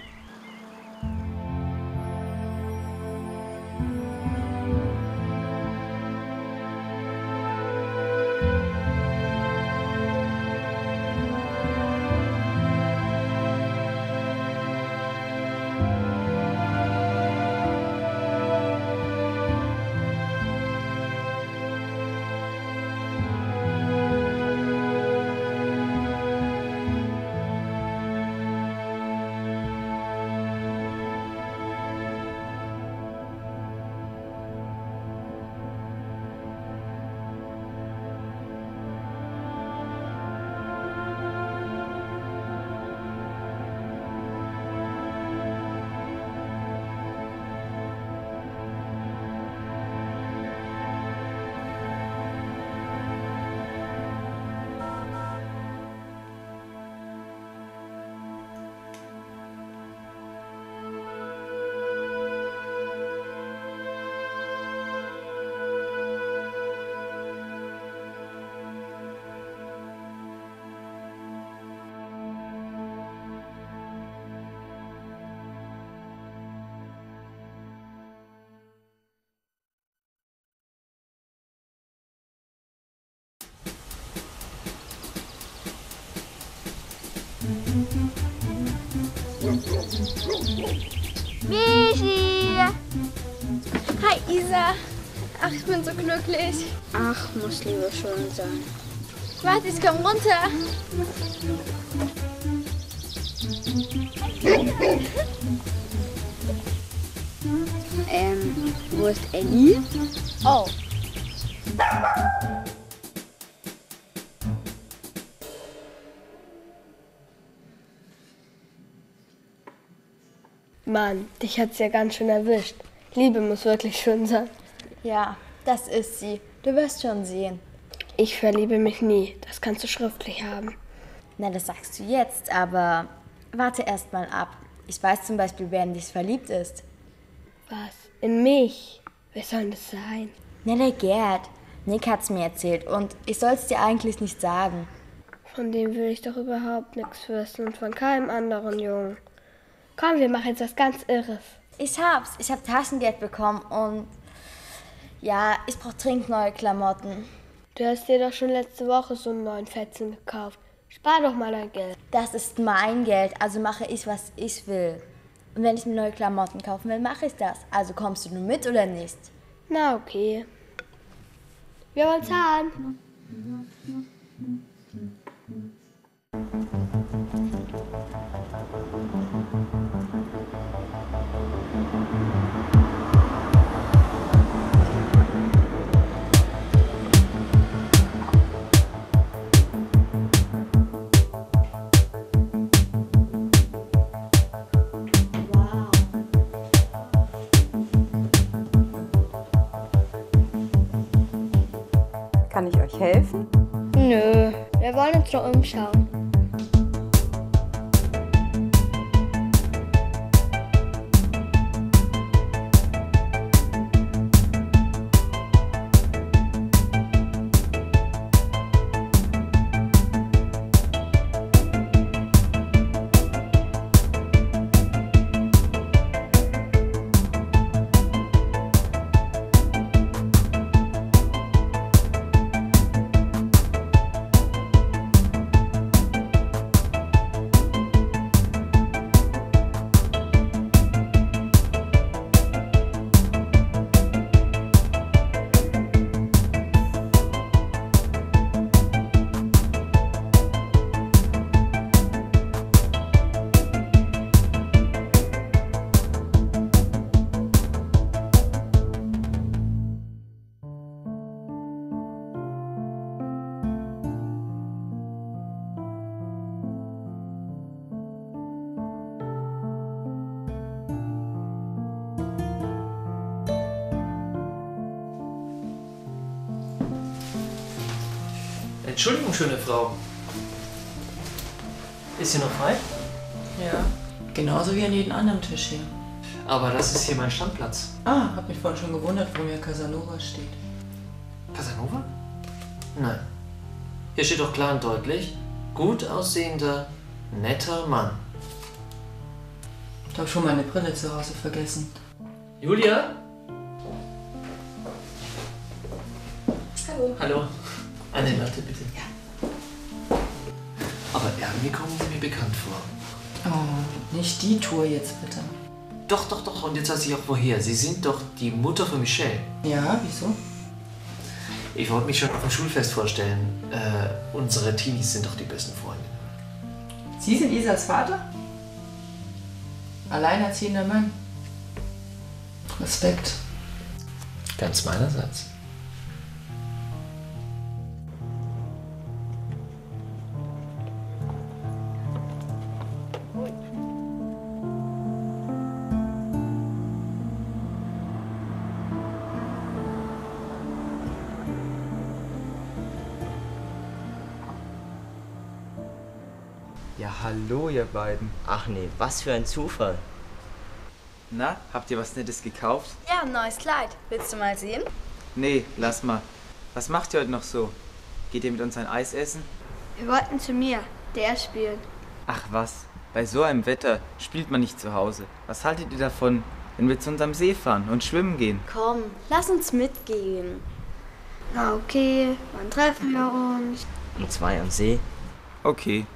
B: Michi! Hi Isa! Ach, ich bin so glücklich.
N: Ach, muss lieber schön sein.
B: Warte, ich komm runter.
N: Wo ist Ellie?
B: Oh.
N: Mann, dich hat's ja ganz schön erwischt. Liebe muss wirklich schön sein.
I: Ja, das ist sie. Du wirst schon sehen.
N: Ich verliebe mich nie. Das kannst du schriftlich haben.
I: Na, das sagst du jetzt, aber warte erst mal ab. Ich weiß zum Beispiel, wer in dich verliebt ist.
N: Was? In mich? Wer soll das sein?
I: Na, der Gerd. Nick hat's mir erzählt und ich soll's dir eigentlich nicht sagen.
N: Von dem will ich doch überhaupt nichts wissen und von keinem anderen Jungen. Komm, wir machen jetzt was ganz Irres.
I: Ich hab's. Ich hab Taschengeld bekommen und ja, ich brauch dringend neue Klamotten.
N: Du hast dir doch schon letzte Woche so einen neuen Fetzen gekauft. Spar doch mal dein Geld.
I: Das ist mein Geld, also mache ich, was ich will. Und wenn ich mir neue Klamotten kaufen will, mache ich das. Also kommst du nur mit oder nicht?
N: Na, okay. Wir wollen zahlen.
F: Kann ich euch helfen?
N: Nö, wir wollen uns nur umschauen.
L: Entschuldigung, schöne Frau. Ist sie noch frei?
C: Ja, genauso wie an jedem anderen Tisch hier.
L: Aber das ist hier mein Standplatz.
C: Ah, hab mich vorhin schon gewundert, warum hier Casanova steht.
L: Casanova? Nein. Hier steht doch klar und deutlich, gut aussehender, netter Mann.
C: Ich hab schon meine Brille zu Hause vergessen.
L: Julia?
C: Hallo.
L: Hallo. Eine Latte bitte. Ja. Aber irgendwie kommen Sie mir bekannt vor.
C: Oh, nicht die Tour jetzt bitte.
L: Doch, doch, doch. Und jetzt weiß ich auch woher. Sie sind doch die Mutter von Michelle.
C: Ja, wieso?
L: Ich wollte mich schon auf dem Schulfest vorstellen. Unsere Teenies sind doch die besten Freundinnen.
C: Sie sind Isas Vater? Alleinerziehender Mann. Respekt.
L: Ganz meinerseits.
J: Ja, hallo ihr beiden.
O: Ach nee, was für ein Zufall.
J: Na, habt ihr was Nettes gekauft?
I: Ja, ein neues Kleid. Willst du mal sehen?
J: Nee, lass mal. Was macht ihr heute noch so? Geht ihr mit uns ein Eis essen?
N: Wir wollten zu mir, der spielen.
J: Ach was, bei so einem Wetter spielt man nicht zu Hause. Was haltet ihr davon, wenn wir zu unserem See fahren und schwimmen gehen?
I: Komm, lass uns mitgehen.
N: Na okay, wann treffen wir uns?
O: Um 2 am See.
J: Okay.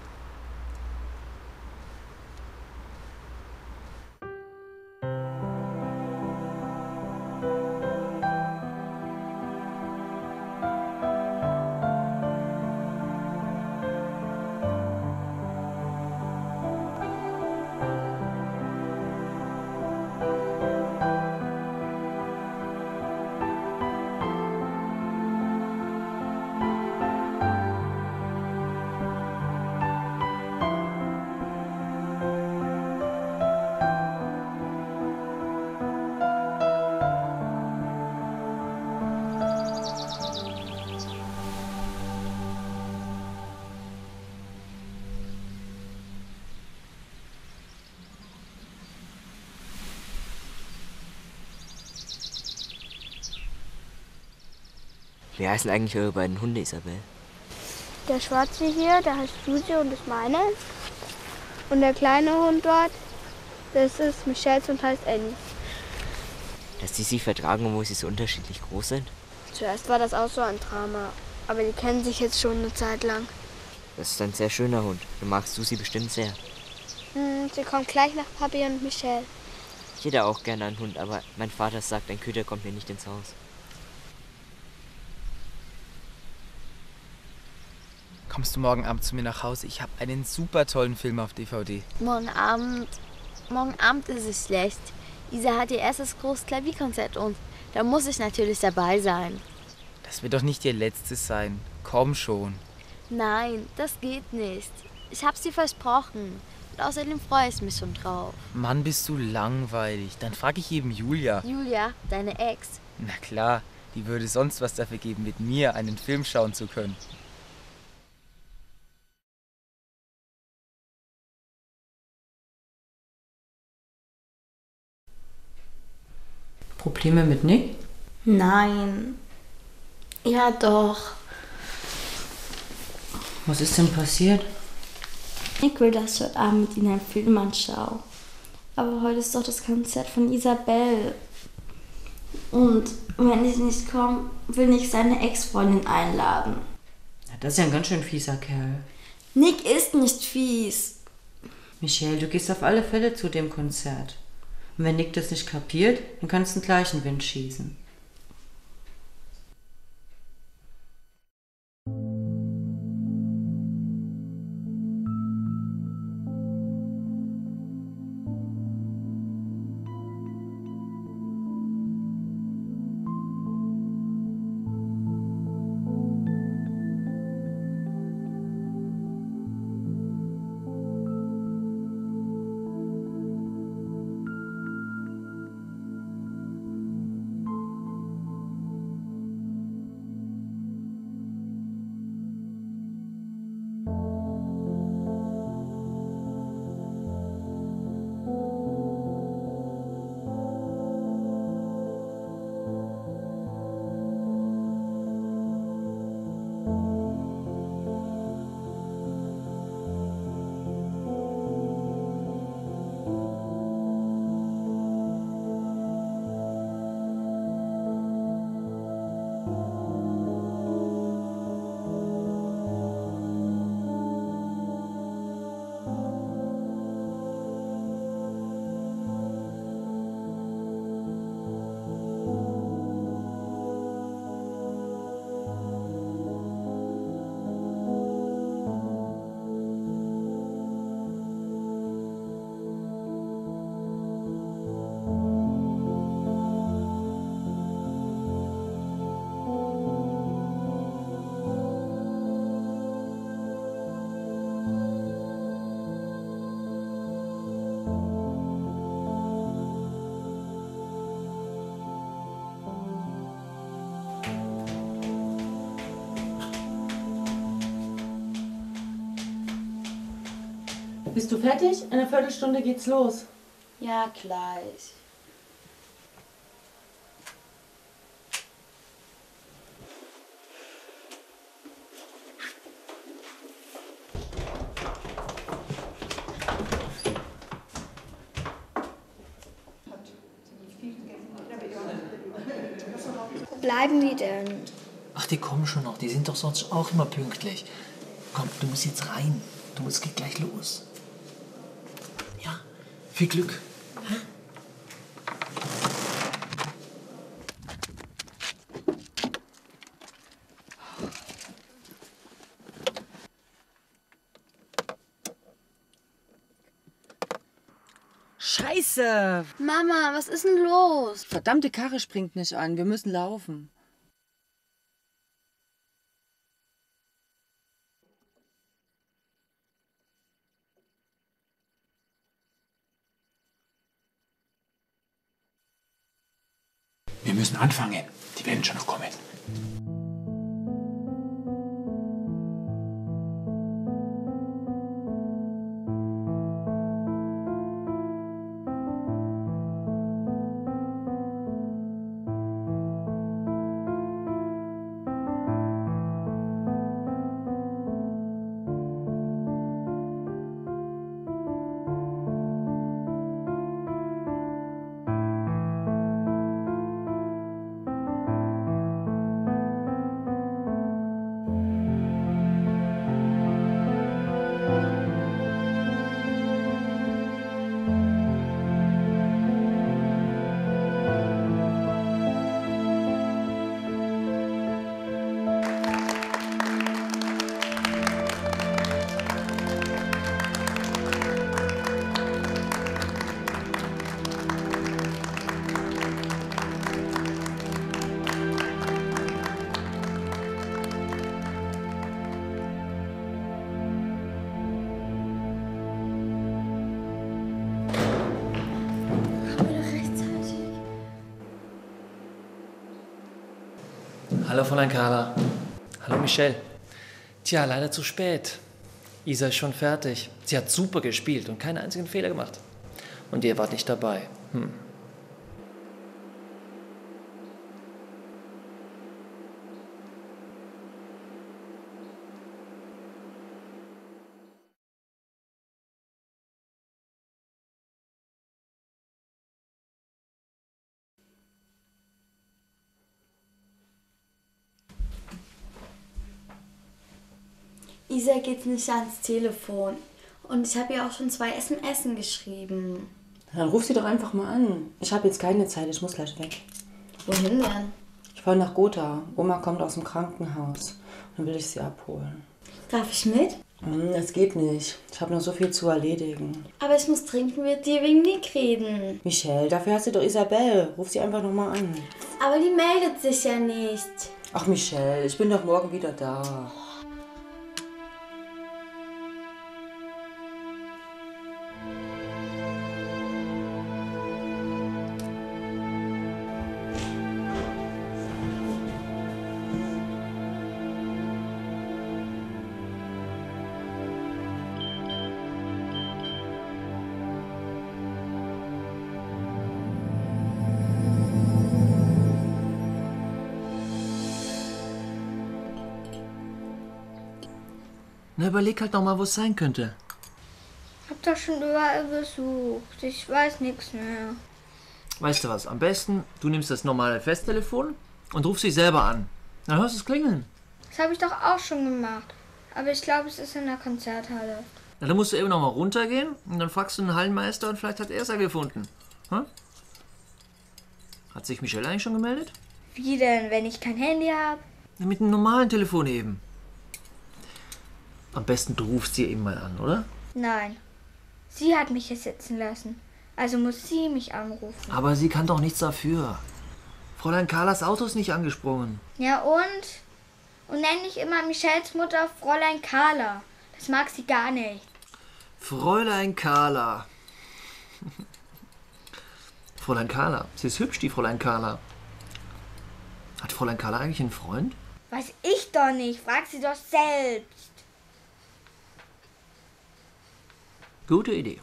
O: Wie heißen eigentlich eure beiden Hunde, Isabel?
N: Der schwarze hier, der heißt Susi und ist meine. Und der kleine Hund dort, das ist Michelles und heißt Annie.
O: Dass die sich vertragen, obwohl sie so unterschiedlich groß sind?
N: Zuerst war das auch so ein Drama, aber die kennen sich jetzt schon eine Zeit lang.
O: Das ist ein sehr schöner Hund. Du magst Susi bestimmt sehr.
N: Sie kommt gleich nach Papi und Michelle.
O: Ich hätte auch gerne einen Hund, aber mein Vater sagt, ein Köter kommt mir nicht ins Haus.
J: Kommst du morgen Abend zu mir nach Hause? Ich habe einen super tollen Film auf DVD.
I: Morgen Abend ist es schlecht. Isa hat ihr erstes großes Klavierkonzert und da muss ich natürlich dabei sein.
J: Das wird doch nicht ihr letztes sein. Komm schon.
I: Nein, das geht nicht. Ich hab's dir versprochen. Und außerdem freue ich mich schon drauf.
J: Mann, bist du langweilig. Dann frage ich eben Julia.
I: Julia, deine Ex.
J: Na klar, die würde sonst was dafür geben, mit mir einen Film schauen zu können.
C: Probleme mit Nick?
I: Nein. Ja, doch.
C: Was ist denn passiert?
I: Ich will, dass ich heute Abend mit Ihnen einen Film anschaue. Aber heute ist doch das Konzert von Isabel. Und wenn ich nicht komme, will Nick seine Ex-Freundin einladen.
C: Ja, das ist ja ein ganz schön fieser Kerl.
I: Nick ist nicht fies.
C: Michelle, du gehst auf alle Fälle zu dem Konzert. Und wenn Nick das nicht kapiert, dann kannst du den gleichen Wind schießen. Bist du fertig? In einer Viertelstunde geht's los.
E: Ja, gleich.
B: Wo bleiben die denn?
L: Ach, die kommen schon noch. Die sind doch sonst auch immer pünktlich. Komm, du musst jetzt rein. Es geht gleich los. Ja, viel Glück.
F: Scheiße!
Q: Mama, was ist denn los?
F: Verdammte Karre springt nicht an. Wir müssen laufen.
M: Wir müssen anfangen. Die werden schon noch kommen.
L: Hallo Fräulein Carla. Hallo Michelle. Tja, leider zu spät. Isa ist schon fertig. Sie hat super gespielt und keinen einzigen Fehler gemacht. Und ihr wart nicht dabei.
E: Isa geht nicht ans Telefon. Und ich habe ihr auch schon 2 SMS geschrieben.
C: Dann ruf sie doch einfach mal an. Ich habe jetzt keine Zeit, ich muss gleich weg.
E: Wohin denn?
C: Ich fahre nach Gotha. Oma kommt aus dem Krankenhaus. Dann will ich sie abholen.
E: Darf ich mit?
C: Das geht nicht. Ich habe noch so viel zu erledigen.
E: Aber ich muss dringend mit dir wegen Nick reden.
C: Michelle, dafür hast du doch Isabelle. Ruf sie einfach noch mal an.
E: Aber die meldet sich ja nicht.
C: Ach Michelle, ich bin doch morgen wieder da.
L: Na, überleg halt noch mal, wo es sein könnte.
B: Hab doch schon überall gesucht. Ich weiß nichts mehr.
L: Weißt du was, am besten, du nimmst das normale Festtelefon und rufst dich selber an. Dann hörst du es klingeln.
B: Das habe ich doch auch schon gemacht. Aber ich glaube, es ist in der Konzerthalle.
L: Na, dann musst du eben noch mal runtergehen und dann fragst du einen Hallenmeister und vielleicht hat er es ja gefunden. Hm? Hat sich Michelle eigentlich schon gemeldet?
B: Wie denn, wenn ich kein Handy habe?
L: Ja, mit einem normalen Telefon eben. Am besten du rufst sie eben mal an, oder?
B: Nein. Sie hat mich hier sitzen lassen. Also muss sie mich anrufen.
L: Aber sie kann doch nichts dafür. Fräulein Carlas Auto ist nicht angesprungen.
B: Ja und? Und nenn nicht immer Michelles Mutter Fräulein Carla. Das mag sie gar nicht.
L: Fräulein Carla. Fräulein Carla. Sie ist hübsch, die Fräulein Carla. Hat Fräulein Carla eigentlich einen Freund?
B: Weiß ich doch nicht. Frag sie doch selbst.
L: Gute Idee.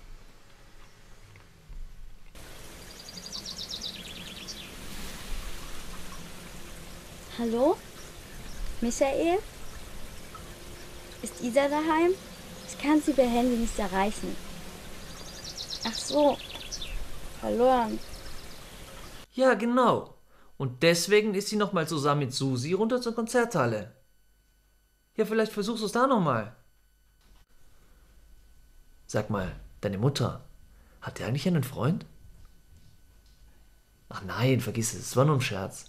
I: Hallo? Michael? Ist Isa daheim? Ich kann sie per Handy nicht erreichen. Ach so. Verloren.
L: Ja, genau. Und deswegen ist sie nochmal zusammen mit Susi runter zur Konzerthalle. Ja, vielleicht versuchst du es da nochmal. Sag mal, deine Mutter, hat die eigentlich einen Freund? Ach nein, vergiss es war nur ein Scherz.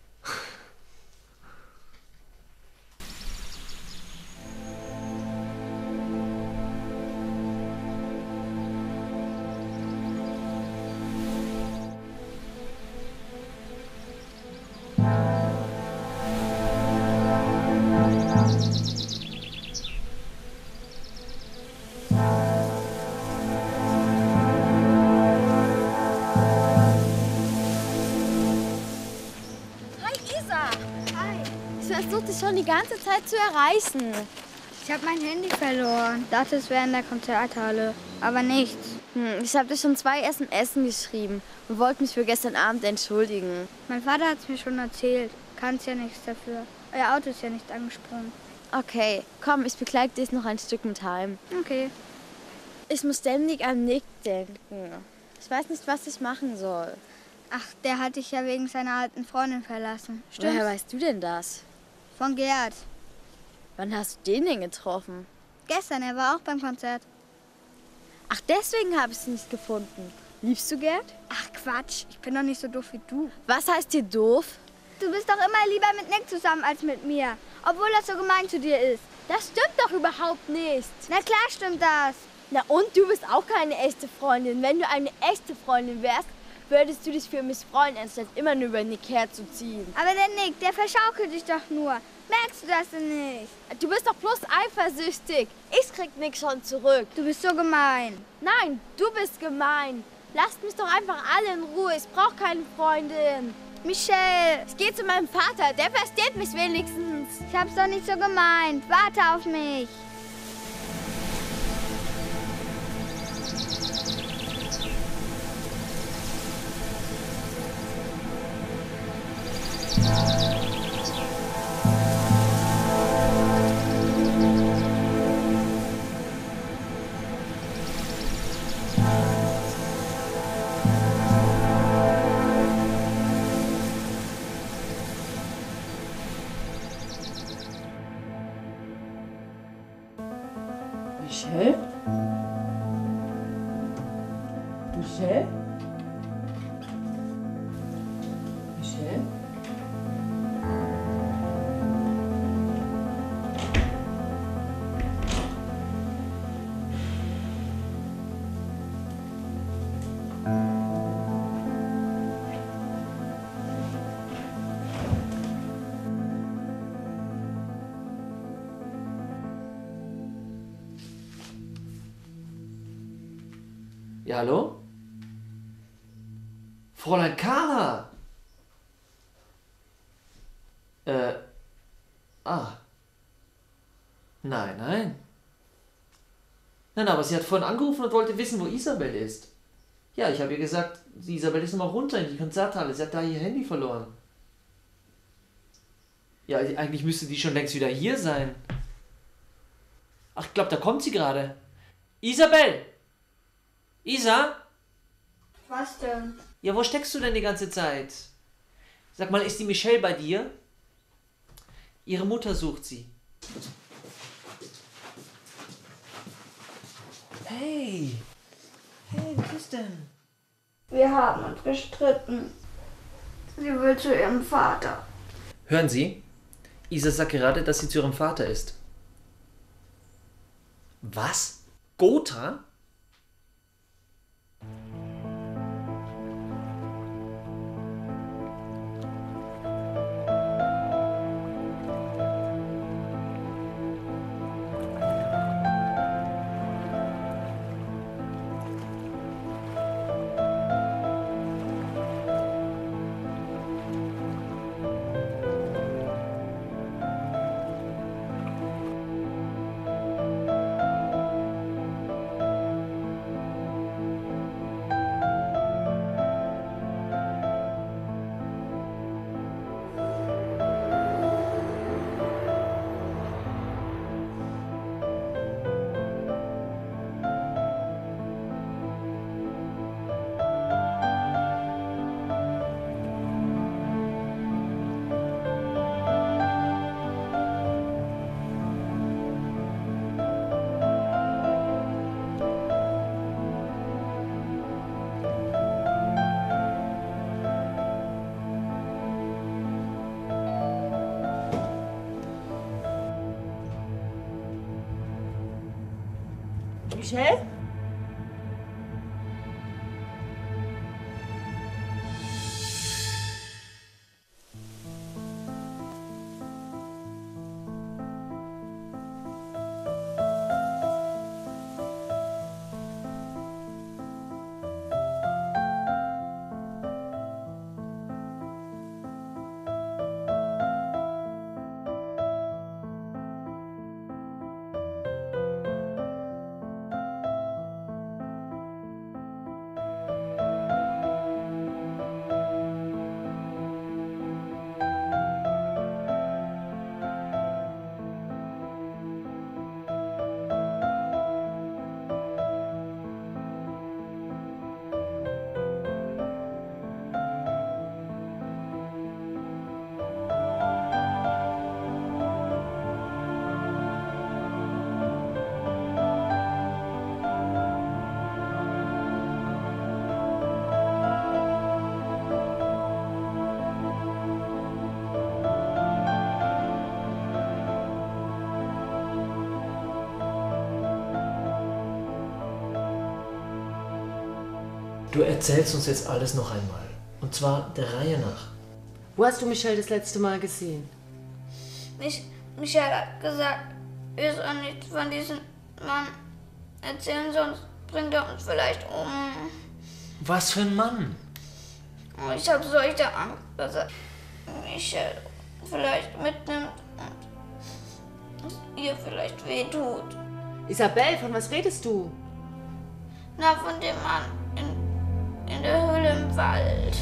I: Schon die ganze Zeit zu erreichen.
N: Ich habe mein Handy verloren. Dachte, es wäre in der Konzerthalle. Aber nichts.
I: Ich habe dir schon 2 SMS geschrieben und wollte mich für gestern Abend entschuldigen.
N: Mein Vater hat es mir schon erzählt. Kannst ja nichts dafür. Euer Auto ist ja nicht angesprungen.
I: Okay, komm, ich begleite dich noch ein Stück mit heim.
N: Okay.
I: Ich muss ständig an Nick denken. Ich weiß nicht, was ich machen soll.
N: Ach, der hat dich ja wegen seiner alten Freundin verlassen. Stimmt's?
I: Woher weißt du denn das?
N: Von Gerd.
I: Wann hast du den denn getroffen?
N: Gestern, er war auch beim Konzert.
I: Ach, deswegen habe ich es nicht gefunden. Liebst du Gerd?
N: Ach Quatsch, ich bin doch nicht so doof wie du.
I: Was heißt hier doof?
N: Du bist doch immer lieber mit Nick zusammen als mit mir. Obwohl das so gemein zu dir ist.
I: Das stimmt doch überhaupt nicht.
N: Na klar stimmt das.
I: Na und du bist auch keine echte Freundin. Wenn du eine echte Freundin wärst, würdest du dich für mich freuen, anstatt immer nur über Nick herzuziehen.
N: Aber der Nick, der verschaukelt dich doch nur. Merkst du das denn nicht?
I: Du bist doch bloß eifersüchtig. Ich krieg Nick schon zurück.
N: Du bist so gemein.
I: Nein, du bist gemein. Lasst mich doch einfach alle in Ruhe. Ich brauche keine Freundin.
N: Michelle.
I: Ich gehe zu meinem Vater. Der versteht mich wenigstens.
N: Ich hab's doch nicht so gemeint. Warte auf mich.
C: Michelle? Michelle? Michelle?
L: Ja, hallo? Fräulein Carla! Nein. Nein, aber sie hat vorhin angerufen und wollte wissen, wo Isabel ist. Ja, ich habe ihr gesagt, die Isabel ist nochmal runter in die Konzerthalle. Sie hat da ihr Handy verloren. Ja, eigentlich müsste die schon längst wieder hier sein. Ach, ich glaube, da kommt sie gerade. Isabel! Isa?
N: Was denn?
L: Ja, wo steckst du denn die ganze Zeit? Sag mal, ist die Michelle bei dir? Ihre Mutter sucht sie. Hey! Hey, was ist denn?
N: Wir haben uns gestritten. Sie will zu ihrem Vater.
L: Hören Sie, Isa sagt gerade, dass sie zu ihrem Vater ist. Was? Gotha?
F: Michelle?
L: Du erzählst uns jetzt alles noch einmal. Und zwar der Reihe nach.
C: Wo hast du Michelle das letzte Mal gesehen?
N: Michelle hat gesagt, wir sollen nichts von diesem Mann erzählen, sonst bringt er uns vielleicht um.
L: Was für ein Mann?
N: Ich habe solche Angst, dass er Michelle vielleicht mitnimmt und es ihr vielleicht wehtut.
C: Isabel, von was redest du?
N: Na, von dem Mann in der Höhle im Wald.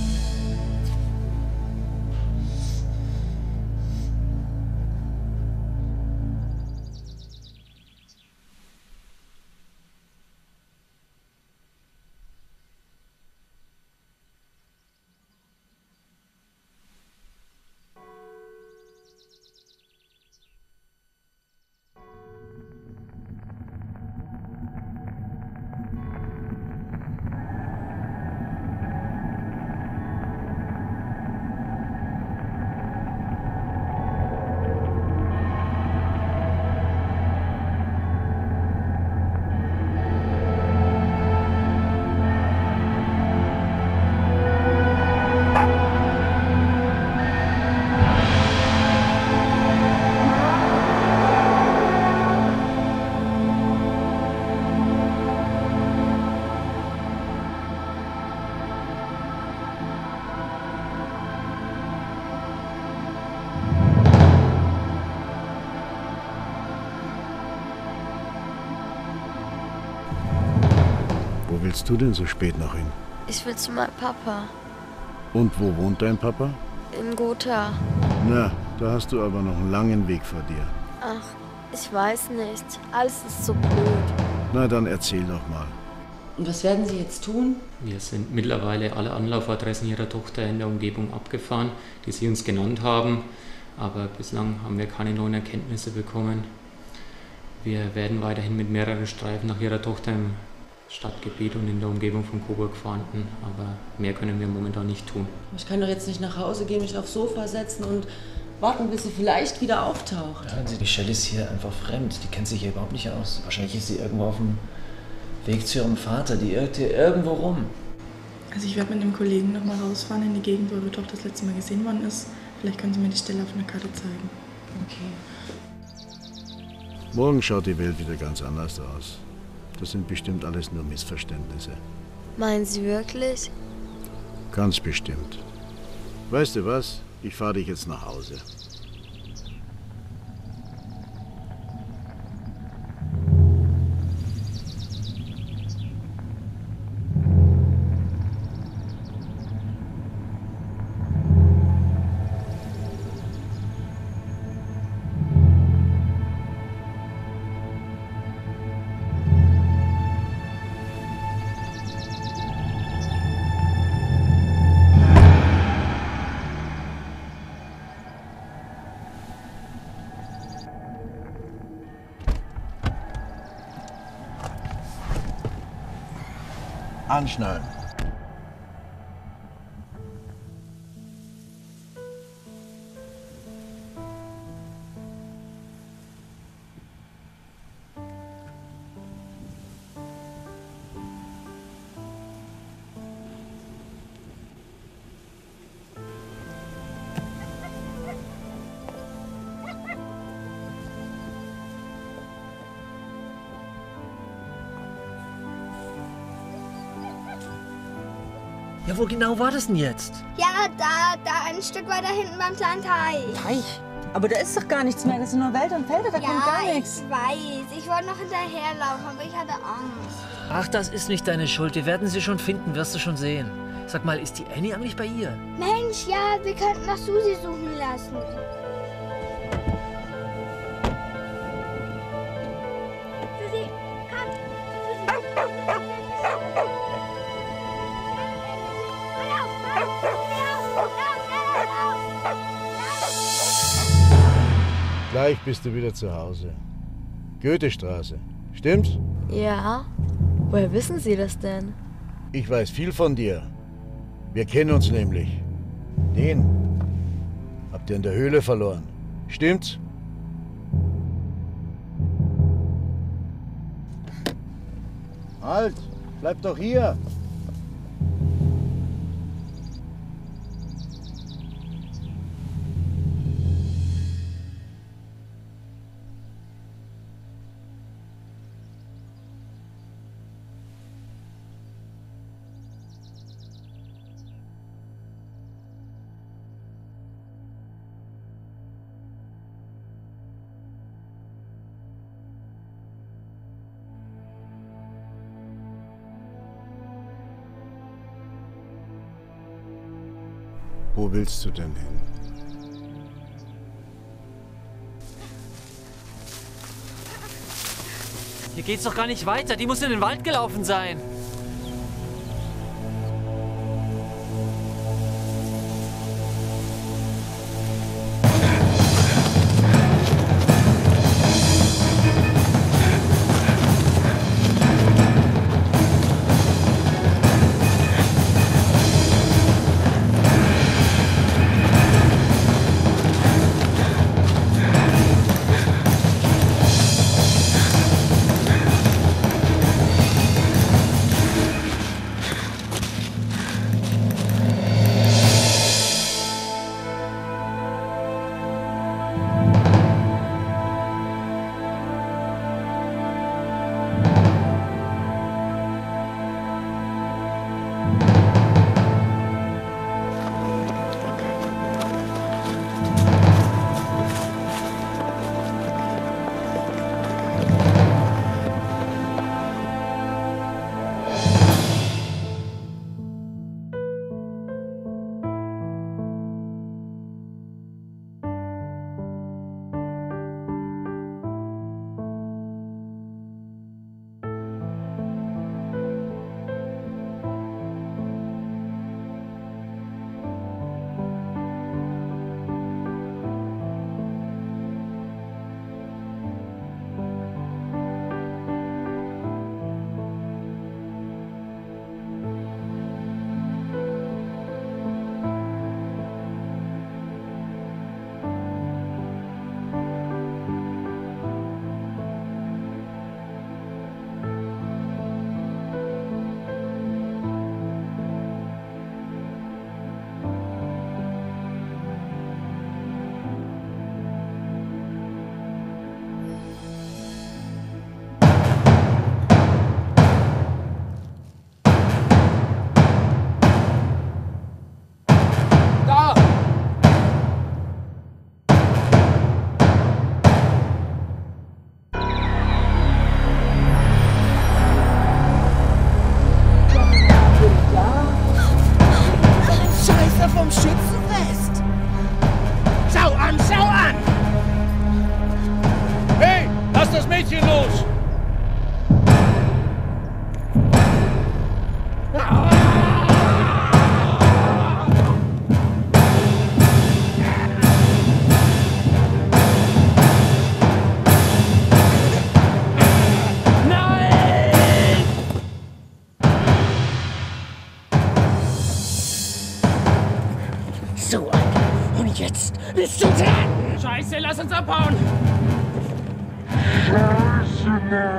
R: Wo willst du denn so spät noch hin?
A: Ich will zu meinem Papa.
R: Und wo wohnt dein Papa?
A: In Gotha.
R: Na, da hast du aber noch einen langen Weg vor dir.
A: Ach, ich weiß nicht. Alles ist so blöd.
R: Na, dann erzähl doch mal.
C: Und was werden Sie jetzt tun?
S: Wir sind mittlerweile alle Anlaufadressen Ihrer Tochter in der Umgebung abgefahren, die Sie uns genannt haben. Aber bislang haben wir keine neuen Erkenntnisse bekommen. Wir werden weiterhin mit mehreren Streifen nach Ihrer Tochter im Stadtgebiet und in der Umgebung von Coburg fahnden, aber mehr können wir momentan nicht tun.
C: Ich kann doch jetzt nicht nach Hause gehen, mich aufs Sofa setzen und warten, bis sie vielleicht wieder auftaucht.
L: Hören Sie, Michelle ist hier einfach fremd. Die kennt sich hier überhaupt nicht aus. Wahrscheinlich ist sie irgendwo auf dem Weg zu ihrem Vater. Die irrt hier irgendwo rum.
T: Also ich werde mit einem Kollegen noch mal rausfahren in die Gegend, wo eure Tochter das letzte Mal gesehen worden ist. Vielleicht können Sie mir die Stelle auf einer Karte zeigen.
C: Okay.
R: Morgen schaut die Welt wieder ganz anders aus. Das sind bestimmt alles nur Missverständnisse.
A: Meinen Sie wirklich?
R: Ganz bestimmt. Weißt du was? Ich fahre dich jetzt nach Hause. Anschnallen.
L: Ja, wo genau war das denn jetzt?
N: Ja, da ein Stück weiter hinten beim kleinen Teich.
F: Teich? Aber da ist doch gar nichts mehr. Das sind nur Wälder und Felder, da kommt gar nichts.
N: Ich weiß. Ich wollte noch hinterherlaufen, aber ich hatte Angst.
L: Ach, das ist nicht deine Schuld. Wir werden sie schon finden, wirst du schon sehen. Sag mal, ist die Annie eigentlich bei ihr?
N: Mensch, ja, wir könnten nach Susi suchen lassen. Susi, komm.
R: Gleich bist du wieder zu Hause. Goethestraße. Stimmt's?
U: Ja. Woher wissen Sie das denn?
R: Ich weiß viel von dir. Wir kennen uns nämlich. Den habt ihr in der Höhle verloren. Stimmt's? Halt! Bleib doch hier! Wo willst du denn hin?
L: Hier geht's doch gar nicht weiter. Die muss in den Wald gelaufen sein.
M: Vom Schützenfest! Schau an, schau an!
H: Hey, lass das Mädchen los!
M: So, und jetzt bist du dran!
H: Scheiße, lass uns abhauen!
M: Scheiße!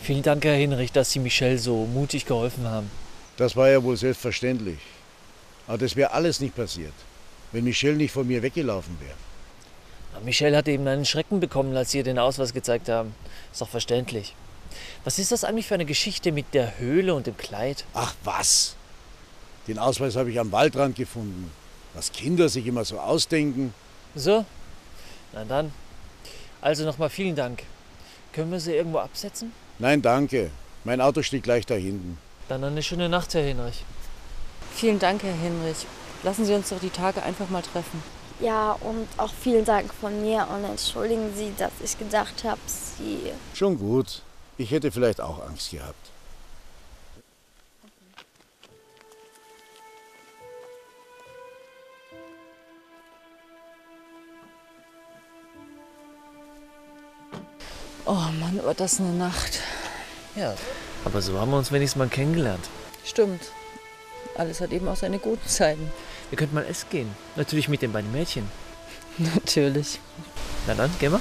L: Vielen Dank, Herr Hinrich, dass Sie Michelle so mutig geholfen haben.
R: Das war ja wohl selbstverständlich. Aber das wäre alles nicht passiert, wenn Michelle nicht von mir weggelaufen wäre.
L: Michelle hat eben einen Schrecken bekommen, als Sie ihr den Ausweis gezeigt haben. Ist doch verständlich. Was ist das eigentlich für eine Geschichte mit der Höhle und dem Kleid?
R: Ach was! Den Ausweis habe ich am Waldrand gefunden. Was Kinder sich immer so ausdenken.
L: So? Na dann. Also nochmal vielen Dank. Können wir Sie irgendwo absetzen?
R: Nein, danke. Mein Auto steht gleich da hinten.
L: Dann eine schöne Nacht, Herr Hinrich.
F: Vielen Dank, Herr Hinrich. Lassen Sie uns doch die Tage einfach mal treffen.
I: Ja, und auch vielen Dank von mir und entschuldigen Sie, dass ich gedacht habe, Sie...
R: Schon gut. Ich hätte vielleicht auch Angst gehabt.
F: Oh Mann, war das eine Nacht.
L: Ja, aber so haben wir uns wenigstens mal kennengelernt.
F: Stimmt. Alles hat eben auch seine guten Seiten.
L: Wir könnten mal essen gehen. Natürlich mit den beiden Mädchen.
F: Natürlich.
L: Na dann, gehen wir.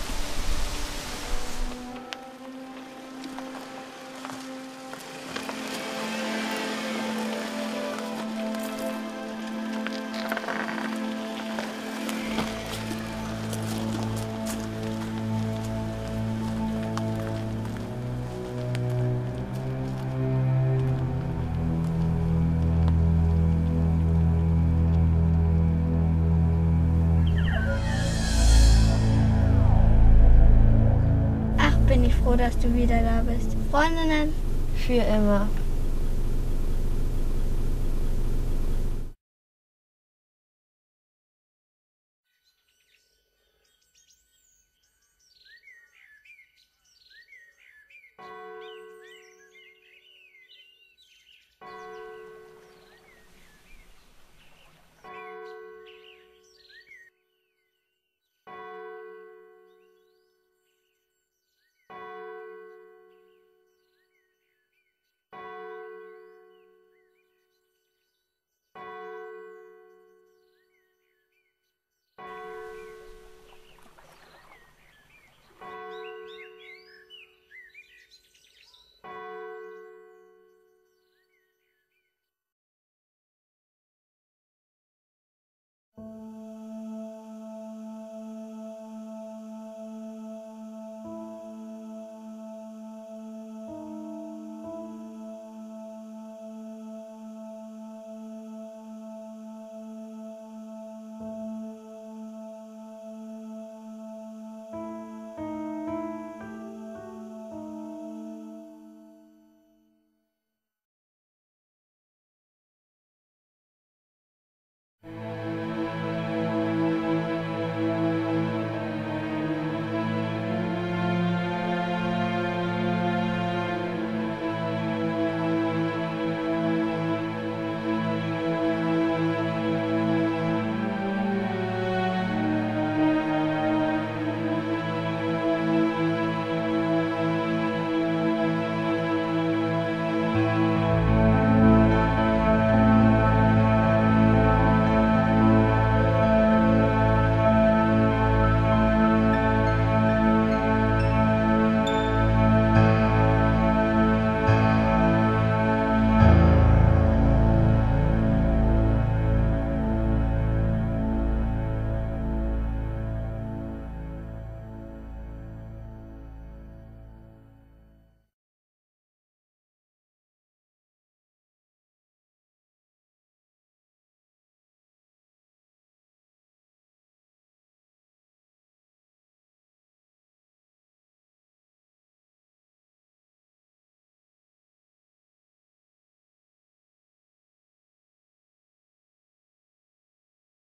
N: Bin ich froh, dass du wieder da bist. Freundinnen?
A: Für immer.